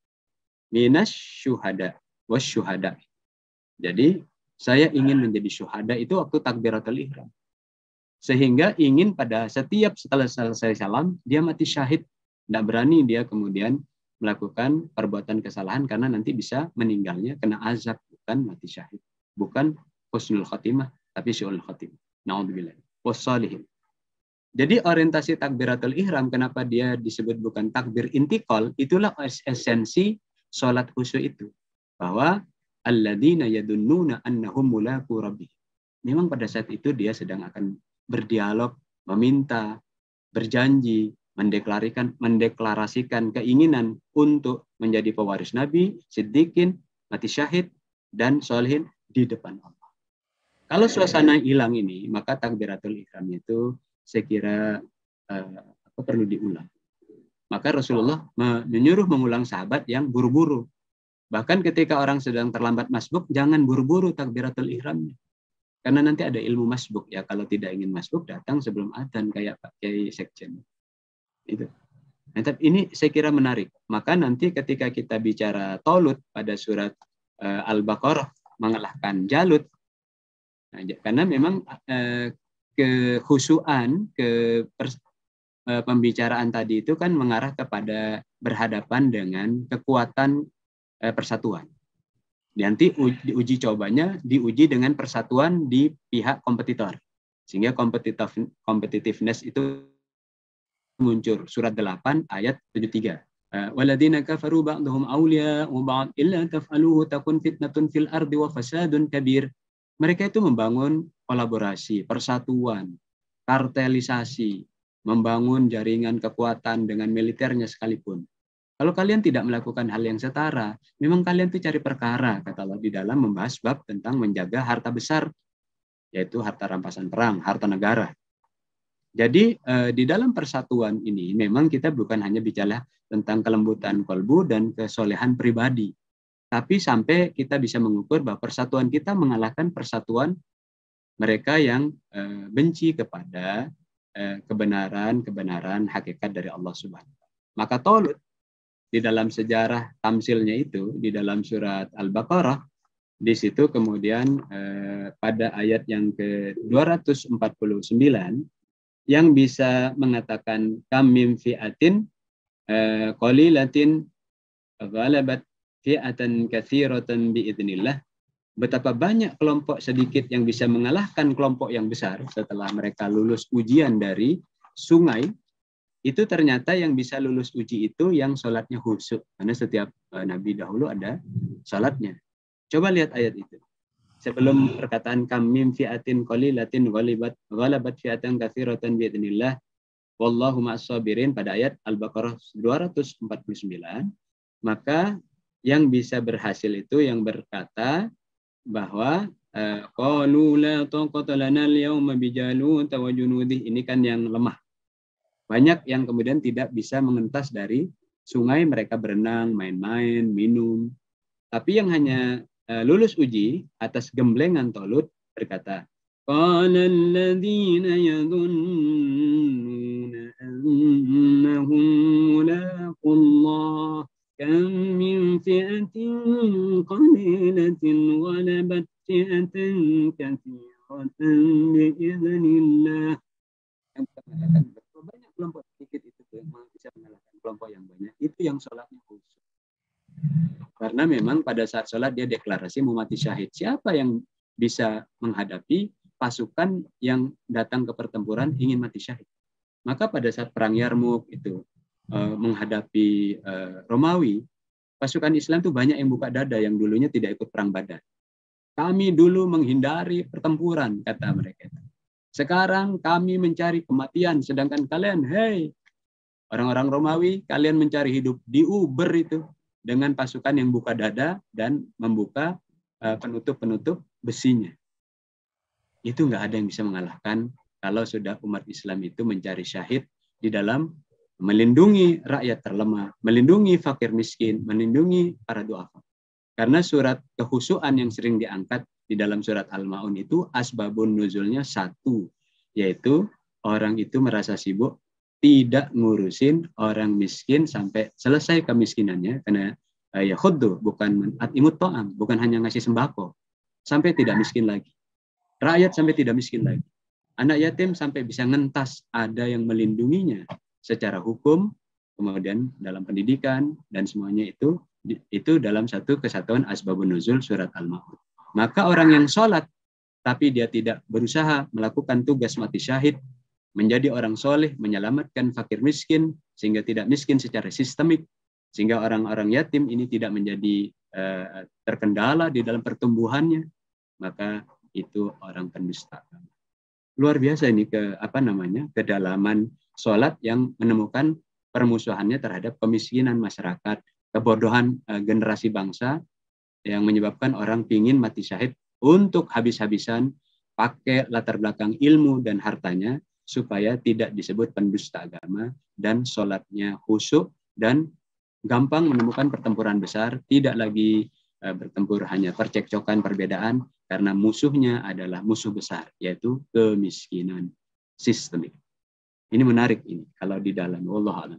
minas syuhada was syuhada. Jadi saya ingin menjadi syuhada itu waktu takbiratul ihram, sehingga ingin pada setiap setelah selesai salam dia mati syahid, tidak berani dia kemudian melakukan perbuatan kesalahan karena nanti bisa meninggalnya kena azab, bukan mati syahid, bukan husnul khatimah tapi syu'ul khatimah. Na'udzubillah. Wassalihin. Jadi orientasi takbiratul ihram, kenapa dia disebut bukan takbir intikal, itulah esensi sholat khusyuk itu. Bahwa alladzina yadunnuna annahum mulaku rabbih. Memang pada saat itu dia sedang akan berdialog, meminta, berjanji, mendeklarasikan, mendeklarasikan keinginan untuk menjadi pewaris Nabi, siddiqin, mati syahid, dan sholihin di depan Allah. Kalau suasana hilang ini, maka takbiratul ihram itu saya kira uh, apa, perlu diulang. Maka Rasulullah menyuruh mengulang sahabat yang buru-buru. Bahkan ketika orang sedang terlambat masbuk, jangan buru-buru takbiratul ihramnya. Karena nanti ada ilmu masbuk ya. Kalau tidak ingin masbuk, datang sebelum adzan kayak Pak Kiai Sekjen. Itu. Nah, tapi ini saya kira menarik. Maka nanti ketika kita bicara Talut pada surat uh, Al-Baqarah mengalahkan Jalut, nah, karena memang uh, kekhusyuan, ke pers, uh, pembicaraan tadi itu kan mengarah kepada berhadapan dengan kekuatan uh, persatuan. Nanti uji, uji cobanya diuji dengan persatuan di pihak kompetitor. Sehingga kompetitif, competitiveness itu muncul. Surat delapan ayat tujuh puluh tiga. Waladina kafaru ba'duhum awliya wa ba'd illa taf'aluhu takun fitnatun fil ardi wa fasadun kabir. Mereka itu membangun kolaborasi, persatuan, kartelisasi, membangun jaringan kekuatan dengan militernya sekalipun. Kalau kalian tidak melakukan hal yang setara, memang kalian itu cari perkara, kata Allah di dalam membahas bab tentang menjaga harta besar, yaitu harta rampasan perang, harta negara. Jadi eh, di dalam persatuan ini memang kita bukan hanya bicara tentang kelembutan kolbu dan kesolehan pribadi, tapi sampai kita bisa mengukur bahwa persatuan kita mengalahkan persatuan mereka yang eh, benci kepada eh, kebenaran-kebenaran hakikat dari Allah Subhanahu wa taala. Maka Talut di dalam sejarah tamsilnya itu di dalam surat Al-Baqarah, di situ kemudian eh, pada ayat yang ke dua ratus empat puluh sembilan yang bisa mengatakan kam min fi'atin eh, qalilatin ghalabat fi'atan katsiratan biidznillah. Betapa banyak kelompok sedikit yang bisa mengalahkan kelompok yang besar setelah mereka lulus ujian dari sungai. Itu ternyata yang bisa lulus uji itu yang sholatnya khusyuk. Karena setiap uh, nabi dahulu ada sholatnya. Coba lihat ayat itu. Sebelum perkataan kam mim fi'atin qalilatin ghalibat ghalabat fi'atan katsiratan biidznillah wallahu ma'as sabirin pada ayat Al-Baqarah dua ratus empat puluh sembilan, maka yang bisa berhasil itu yang berkata bahwa qalu la taqata lana al-yawma bijalut wa junudih, ini kan yang lemah. Banyak yang kemudian tidak bisa mengentas dari sungai, mereka berenang, main-main, minum. Tapi yang hanya uh, lulus uji atas gemblengan Talut berkata, qala alladziina yadhunnuna annahum mulaqullah kam min fi'atin qalilatin ghalabat fi'atan katsiratan bi'iznillah. Yang mengatakan banyak kelompok sedikit itu yang bisa mengalahkan kelompok yang banyak, itu yang sholatnya khusyuk. Karena memang pada saat sholat dia deklarasi mau mati syahid. Siapa yang bisa menghadapi pasukan yang datang ke pertempuran ingin mati syahid? Maka pada saat perang Yarmuk itu eh, menghadapi eh, Romawi, pasukan Islam itu banyak yang buka dada yang dulunya tidak ikut perang Badar. Kami dulu menghindari pertempuran, kata mereka. Sekarang kami mencari kematian, sedangkan kalian, hei, orang-orang Romawi, kalian mencari hidup di Uber itu dengan pasukan yang buka dada dan membuka uh, penutup-penutup besinya. Itu nggak ada yang bisa mengalahkan kalau sudah umat Islam itu mencari syahid di dalam melindungi rakyat terlemah, melindungi fakir miskin, melindungi para duafa. Karena surat kehusuan yang sering diangkat di dalam surat Al-Ma'un itu asbabun nuzulnya satu, yaitu orang itu merasa sibuk tidak ngurusin orang miskin sampai selesai kemiskinannya, karena ya khuddu, bukan atimut to'am, bukan hanya ngasih sembako, sampai tidak miskin lagi. Rakyat sampai tidak miskin lagi. Anak yatim sampai bisa ngentas, ada yang melindunginya secara hukum, kemudian dalam pendidikan, dan semuanya itu itu dalam satu kesatuan asbabun nuzul surat Al-Ma'un. Maka orang yang sholat tapi dia tidak berusaha melakukan tugas mati syahid, menjadi orang soleh, menyelamatkan fakir miskin sehingga tidak miskin secara sistemik, sehingga orang-orang yatim ini tidak menjadi uh, terkendala di dalam pertumbuhannya, maka itu orang pendusta. Luar biasa ini ke apa namanya kedalaman sholat yang menemukan permusuhannya terhadap kemiskinan masyarakat, kebodohan uh, generasi bangsa yang menyebabkan orang pingin mati syahid untuk habis-habisan pakai latar belakang ilmu dan hartanya supaya tidak disebut pendusta agama dan sholatnya khusyuk dan gampang menemukan pertempuran besar, tidak lagi uh, bertempur hanya percekcokan perbedaan karena musuhnya adalah musuh besar, yaitu kemiskinan sistemik. Ini menarik ini kalau di dalam Allah alam.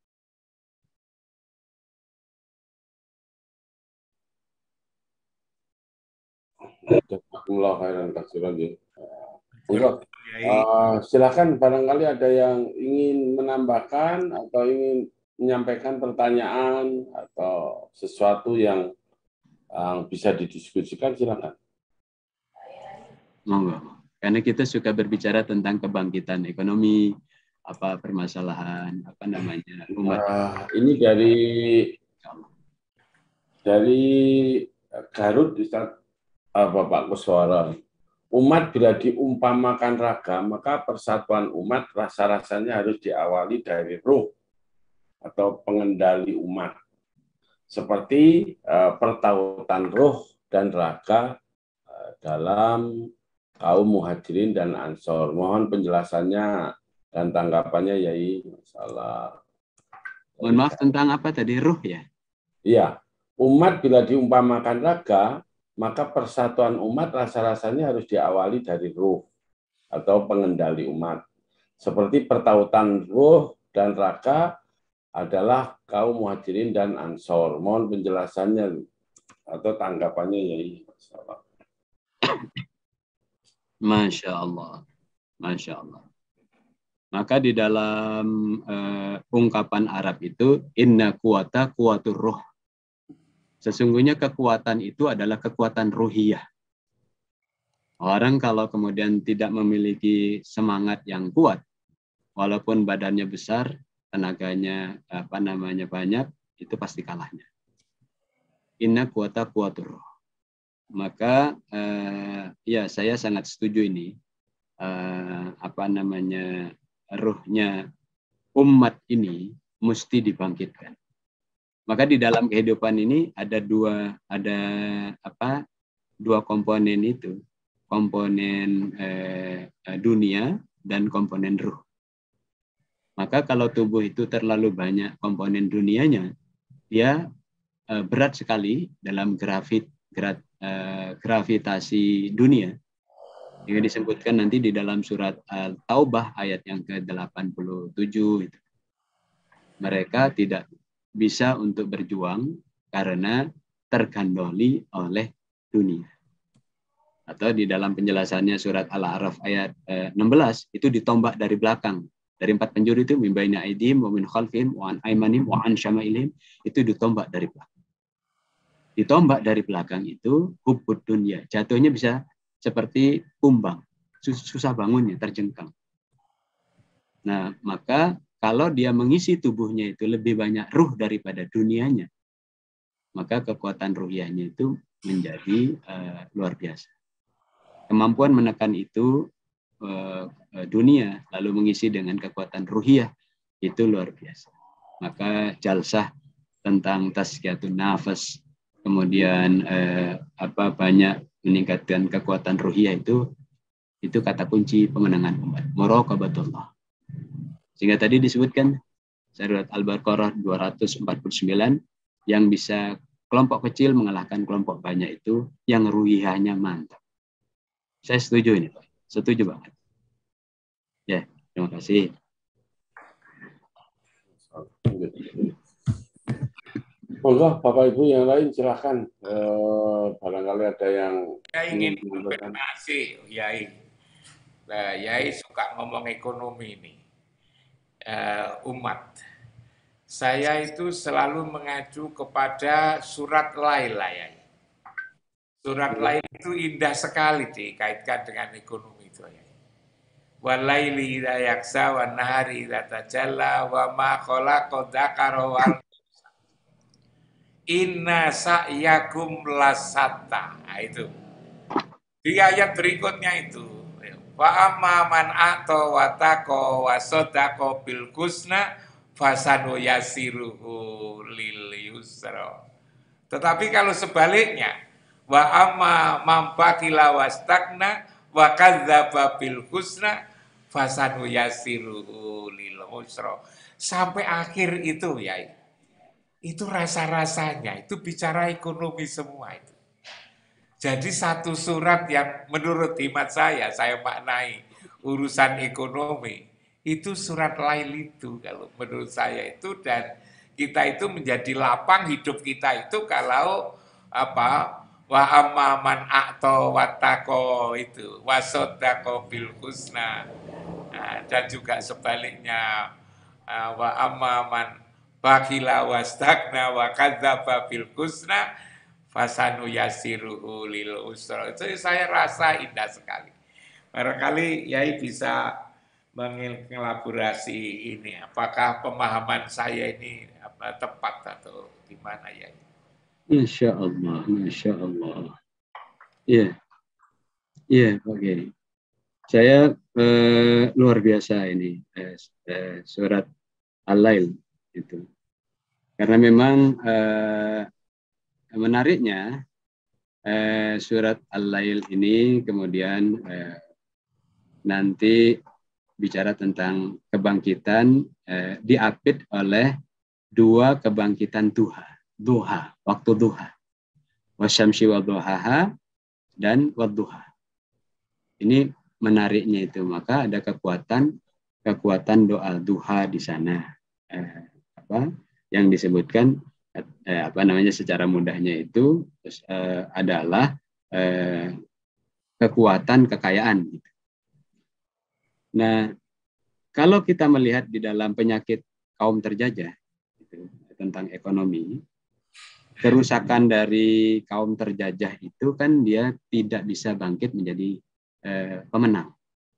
Jazakumullah khairan katsiran. Uh, silakan barangkali ada yang ingin menambahkan atau ingin menyampaikan pertanyaan atau sesuatu yang yang bisa didiskusikan, silakan.
Monggo. Karena kita suka berbicara tentang kebangkitan ekonomi, apa permasalahan, apa namanya umat.
Uh, ini dari dari Garut, Ustaz uh, Bapak Kuswara. Umat bila diumpamakan raga, maka persatuan umat rasa-rasanya harus diawali dari ruh atau pengendali umat. Seperti uh, pertautan ruh dan raga uh, dalam kaum muhajirin dan ansor. Mohon penjelasannya dan tanggapannya, Yai. Masalah.
Mohon maaf, tentang apa tadi, ruh ya?
Iya. Umat bila diumpamakan raga, maka persatuan umat rasa-rasanya harus diawali dari ruh atau pengendali umat. Seperti pertautan ruh dan raga adalah kaum muhajirin dan ansor. Mohon penjelasannya atau tanggapannya, Yai.
Masya Allah. Masya Allah. Maka di dalam uh, ungkapan Arab itu, inna kuwata kuwatur ruh. Sesungguhnya kekuatan itu adalah kekuatan ruhiyah. Orang kalau kemudian tidak memiliki semangat yang kuat, walaupun badannya besar, tenaganya apa namanya banyak, itu pasti kalahnya. Inna kuwata kuwatur ruh. Maka eh, ya saya sangat setuju ini eh, apa namanya ruhnya umat ini mesti dibangkitkan. Maka di dalam kehidupan ini ada dua ada apa dua komponen itu, komponen eh, dunia dan komponen ruh. Maka kalau tubuh itu terlalu banyak komponen dunianya, dia eh, berat sekali dalam grafit, grat, eh, gravitasi dunia. Yang disebutkan nanti di dalam surat Al-Taubah ayat yang ke delapan puluh tujuh itu. Mereka tidak bisa untuk berjuang karena tergandoli oleh dunia. Atau di dalam penjelasannya surat Al-A'raf ayat eh, enam belas itu ditombak dari belakang. Dari empat penjuru itu min baina aydihim wa min khalfihim wa an aymanihim wa an syama'ilihim, itu ditombak dari belakang. Ditombak dari belakang itu hubbud dunya. Jatuhnya bisa seperti kumbang, susah bangunnya, terjengkang. Nah, maka kalau dia mengisi tubuhnya itu lebih banyak ruh daripada dunianya, maka kekuatan ruhiyahnya itu menjadi uh, luar biasa. Kemampuan menekan itu uh, dunia, lalu mengisi dengan kekuatan ruhiyah, itu luar biasa. Maka jalsah tentang tazkiyatun nafas, kemudian uh, apa banyak meningkatkan kekuatan ruhiyah itu, itu kata kunci pemenangan umat. Muraqabatullah. Sehingga tadi disebutkan surat Al-Baqarah dua ratus empat puluh sembilan yang bisa kelompok kecil mengalahkan kelompok banyak itu yang ruhiyahnya mantap. Saya setuju ini, Pak. Setuju banget. Ya, terima kasih.
Monggo Bapak Ibu yang lain silahkan. Eh, barangkali ada yang
saya ingin konfirmasi, Yai. Nah, Yai suka ngomong ekonomi ini. Uh, umat. Saya itu selalu mengacu kepada surat Lail, Yai. Surat Lail itu indah sekali dikaitkan dengan ekonomi itu, Yai. Walaili idza yaksa wan nahari idza tajalla wa ma khalaqa dzakara wal inna sa'yakum lasata. Nah, itu. Di ayat berikutnya itu, wa amma man ato wa taqo wa sadaqa bil husna fasanu yasiruhu lil yusra. Tetapi kalau sebaliknya, wa amma man bakila wastagna wa kadzdzaba bil husna fasanu yasiruhu lil usra. Sampai akhir itu, ya. Itu rasa-rasanya, itu bicara ekonomi semua itu. Jadi satu surat yang menurut hemat saya, saya maknai urusan ekonomi, itu surat Lail itu kalau menurut saya itu, dan kita itu menjadi lapang hidup kita itu kalau apa wa amman a'to wattaqo itu wasodaqo bil husna, nah, dan juga sebaliknya wa amman bakila wastagna wa kadzdzaba bil husna fasanu yasiruhu lil usra. Itu saya rasa indah sekali. Barangkali Yai bisa mengelaborasi ini. Apakah pemahaman saya ini apa, tepat atau gimana, Yai?
Insya Allah, Insya Allah. Iya, iya, oke. Saya eh, luar biasa ini eh, eh, surat Al-Lail itu. Karena memang eh, menariknya eh, surat Al-Lail ini kemudian eh, nanti bicara tentang kebangkitan eh, diapit oleh dua kebangkitan duha, duha, waktu duha, wasyamsi wadduhaha dan wadduha. Ini menariknya itu, maka ada kekuatan kekuatan doa duha di sana, eh, apa yang disebutkan Eh, apa namanya secara mudahnya itu terus, eh, adalah eh, kekuatan kekayaan. Nah, kalau kita melihat di dalam penyakit kaum terjajah gitu, tentang ekonomi, kerusakan dari kaum terjajah itu kan dia tidak bisa bangkit menjadi eh, pemenang.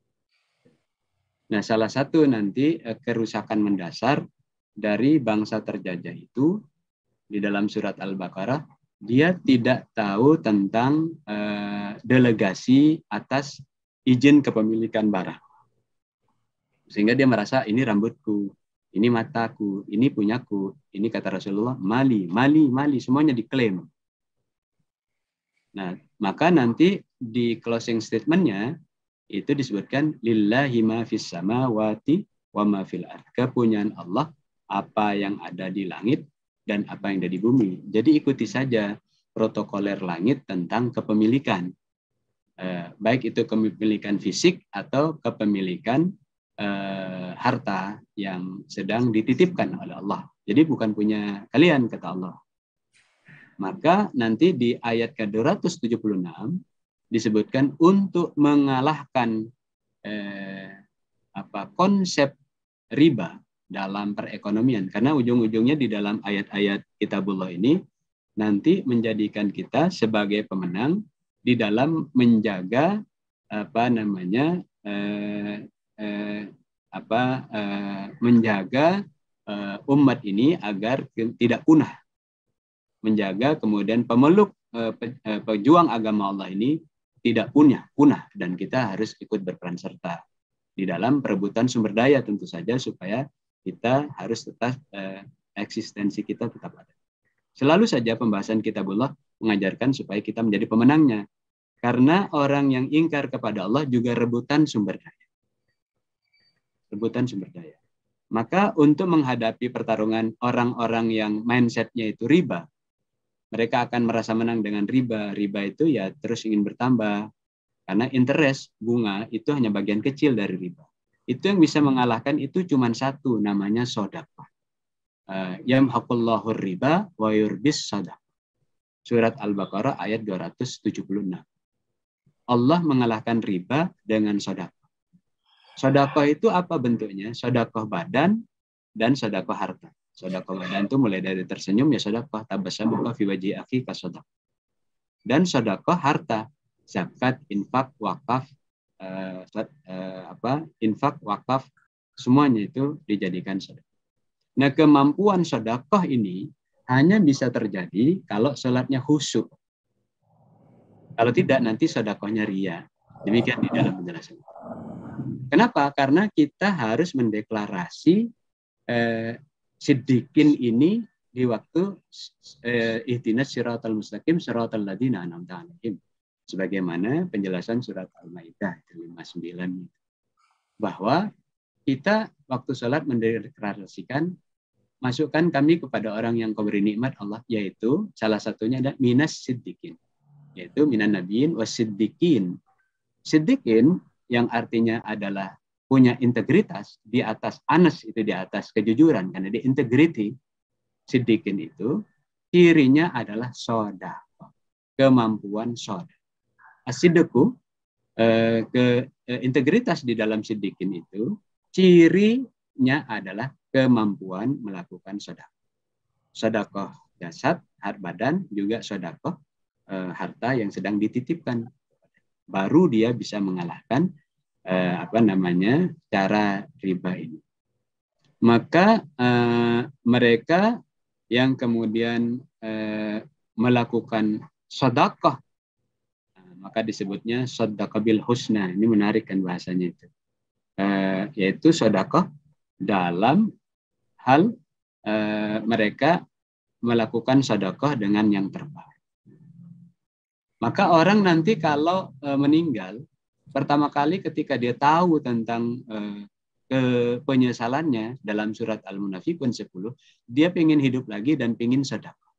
Nah, salah satu nanti eh, kerusakan mendasar dari bangsa terjajah itu di dalam surat Al-Baqarah, dia tidak tahu tentang uh, delegasi atas izin kepemilikan barang. Sehingga dia merasa ini rambutku, ini mataku, ini punyaku, ini kata Rasulullah, mali, mali, mali, semuanya diklaim. Nah, maka nanti di closing statement-nya itu disebutkan lillahi ma fis samawati wa ma fil ardh. Kepunyaan Allah apa yang ada di langit dan apa yang ada di bumi. Jadi ikuti saja protokoler langit tentang kepemilikan. Eh, baik itu kepemilikan fisik atau kepemilikan eh, harta yang sedang dititipkan oleh Allah. Jadi bukan punya kalian, kata Allah. Maka nanti di ayat ke dua ratus tujuh puluh enam disebutkan untuk mengalahkan eh, apa konsep riba dalam perekonomian, karena ujung-ujungnya di dalam ayat-ayat Kitabullah ini nanti menjadikan kita sebagai pemenang di dalam menjaga apa namanya eh, eh, apa eh, menjaga eh, umat ini agar tidak punah, menjaga kemudian pemeluk eh, pejuang agama Allah ini tidak punah, punah dan kita harus ikut berperan serta di dalam perebutan sumber daya tentu saja supaya kita harus tetap eh, eksistensi kita tetap ada. Selalu saja pembahasan Kitabullah mengajarkan supaya kita menjadi pemenangnya. Karena orang yang ingkar kepada Allah juga rebutan sumber daya. Rebutan sumber daya. Maka untuk menghadapi pertarungan orang-orang yang mindsetnya itu riba, mereka akan merasa menang dengan riba. Riba itu ya terus ingin bertambah. Karena interest, bunga, itu hanya bagian kecil dari riba. Itu yang bisa mengalahkan itu cuma satu, namanya sedekah. Yamhaqullahu riba wa yurbis sadaqah. Surat Al-Baqarah ayat dua ratus tujuh puluh enam. Allah mengalahkan riba dengan sedekah. Sedekah itu apa bentuknya? Sedekah badan dan sedekah harta. Sedekah badan itu mulai dari tersenyum ya sedekah, tabassamuka fi wajhi akhika sedekah. Dan sedekah harta, zakat, infak, wakaf, eh, eh, apa? Infak, wakaf, semuanya itu dijadikan sedekah. Nah, kemampuan sedekah ini hanya bisa terjadi kalau sholatnya khusyuk. Kalau tidak, nanti sedekahnya riya. Demikian di dalam penjelasan. Kenapa? Karena kita harus mendeklarasi eh, siddiqin ini di waktu eh, ihdinas siratal mustaqim siratal ladzina an'amta 'alaihim. Sebagaimana penjelasan surat Al-Maidah lima puluh sembilan. Bahwa kita waktu sholat mendeklarasikan masukkan kami kepada orang yang kau beri nikmat Allah, yaitu salah satunya ada minas siddiqin, yaitu minan nabiyin was siddiqin. Siddiqin yang artinya adalah punya integritas di atas anas, itu di atas kejujuran, karena di integrity. Siddiqin itu cirinya adalah sedekah, kemampuan sedekah. As-sidqu eh, ke eh, integritas di dalam siddiqin itu cirinya adalah kemampuan melakukan sedekah. Sedekah jasad, harta badan, juga sedekah eh, harta yang sedang dititipkan. Baru dia bisa mengalahkan eh, apa namanya cara riba ini. Maka eh, mereka yang kemudian eh, melakukan sedekah, maka disebutnya sedekah bil husna. Ini menarik kan bahasanya itu. Eh, yaitu sedekah dalam hal e, mereka melakukan sedekah dengan yang terbaik. Maka orang nanti kalau e, meninggal, pertama kali ketika dia tahu tentang e, ke penyesalannya dalam surat Al-Munafiqun sepuluh, dia ingin hidup lagi dan ingin sedekah.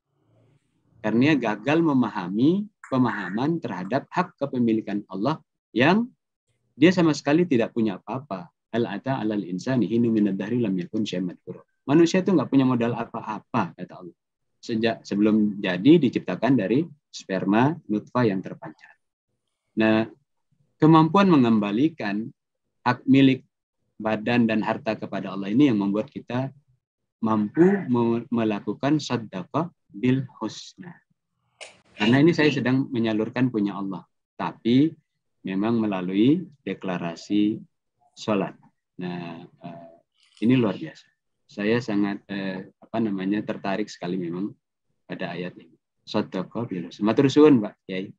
Karena gagal memahami pemahaman terhadap hak kepemilikan Allah yang dia sama sekali tidak punya apa-apa. Al-ata alal insani hinu minad dahri lam yakun syai'an madhkura. Manusia itu nggak punya modal apa-apa, kata Allah. Sejak sebelum jadi diciptakan dari sperma nutfah yang terpancar. Nah, kemampuan mengembalikan hak milik badan dan harta kepada Allah ini yang membuat kita mampu melakukan sedekah bil husna. Karena ini saya sedang menyalurkan punya Allah, tapi memang melalui deklarasi sholat. Nah, uh, ini luar biasa. Saya sangat uh, apa namanya tertarik sekali memang pada ayat ini. Sedekah bil husna. Matur suwun, Pak Kiai.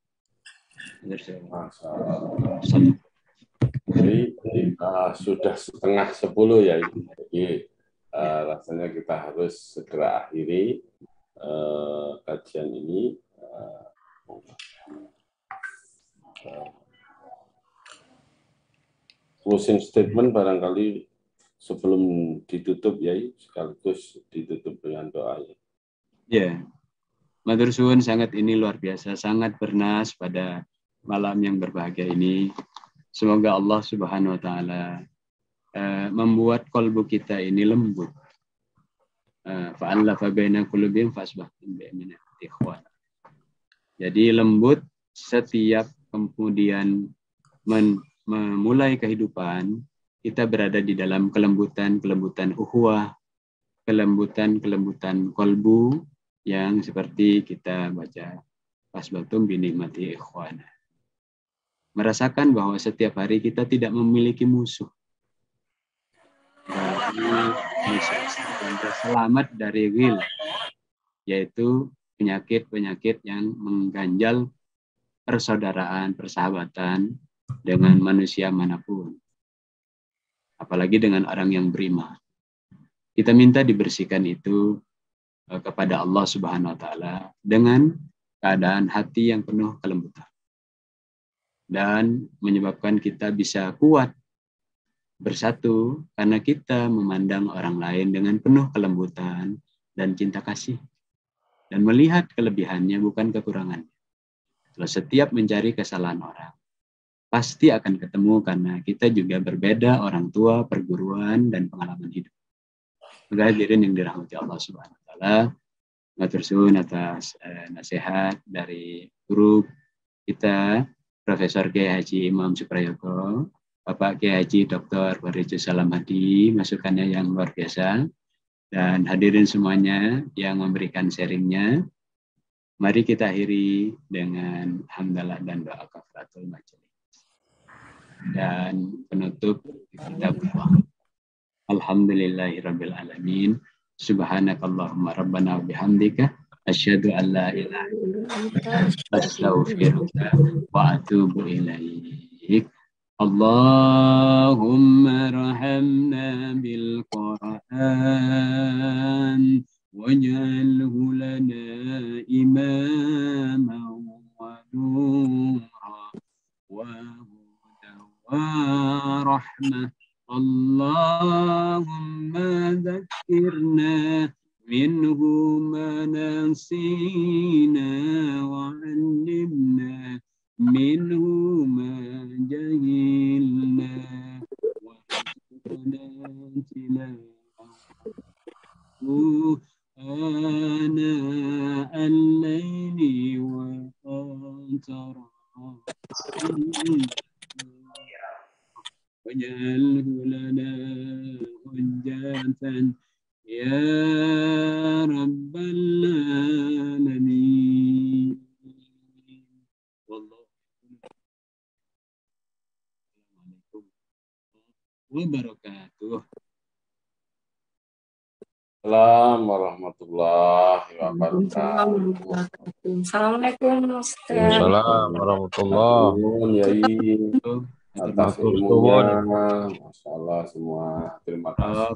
Jadi uh, sudah setengah sepuluh ya, jadi uh, rasanya kita harus segera akhiri uh, kajian ini. Uh, uh, closing statement barangkali sebelum ditutup ya, sekaligus ditutup dengan doa ya.
Ya, matur suwun sangat ini luar biasa, sangat bernas pada malam yang berbahagia ini. Semoga Allah Subhanahu Wa Taala uh, membuat kolbu kita ini lembut. Fa'allafa baina qulubihim fasbahtum bi'aminati ikhwan. Jadi lembut setiap kemudian men memulai kehidupan, kita berada di dalam kelembutan-kelembutan uhuwah, kelembutan-kelembutan kolbu yang seperti kita baca fasbatum binikmati ikhwana. Merasakan bahwa setiap hari kita tidak memiliki musuh. Bagi selamat dari ghil, yaitu penyakit-penyakit yang mengganjal persaudaraan, persahabatan dengan manusia manapun, apalagi dengan orang yang beriman. Kita minta dibersihkan itu kepada Allah Subhanahu Wa Taala dengan keadaan hati yang penuh kelembutan dan menyebabkan kita bisa kuat bersatu karena kita memandang orang lain dengan penuh kelembutan dan cinta kasih. dan melihat kelebihannya bukan kekurangannya. Kalau setiap mencari kesalahan orang, pasti akan ketemu karena kita juga berbeda orang tua, perguruan, dan pengalaman hidup. Maka hadirin yang dirahmati Allah Subhanahu wa taala, matur suwun atas eh, nasihat dari guru kita Profesor Kiai Haji Imam Suprayogo, Bapak Kiai Haji Doktor Waridus Salam Hadi, masukannya yang luar biasa, dan hadirin semuanya yang memberikan sharingnya. Mari kita akhiri dengan hamdalah dan doa kafaratul majelis. Dan penutup kita berdoa. Alhamdulillahirabbil alamin. Subhanakallahumma rabbana wa bihamdika asyhadu an la ilaha illa anta astaghfiruka wa atubu ilaik. Allahumma rahamna bil Qur'an waj'alhu lana imaman wa nura wa hudan wa rahmah. Allahumma dzakirna minhu ma nasina wa 'allimna minhu ma jahilna wa tilawatu ana al-laili wa antara waj'alhu lana hujjatan ya rabbal alamin. Wassalamualaikum wabarakatuh.
Assalamualaikum warahmatullahi wabarakatuh.
Assalamualaikum Ustaz.
Assalamualaikum warahmatullahi
Yai,
Wabarakatuh.
atas ilmunya, Masya Allah semua. Terima kasih.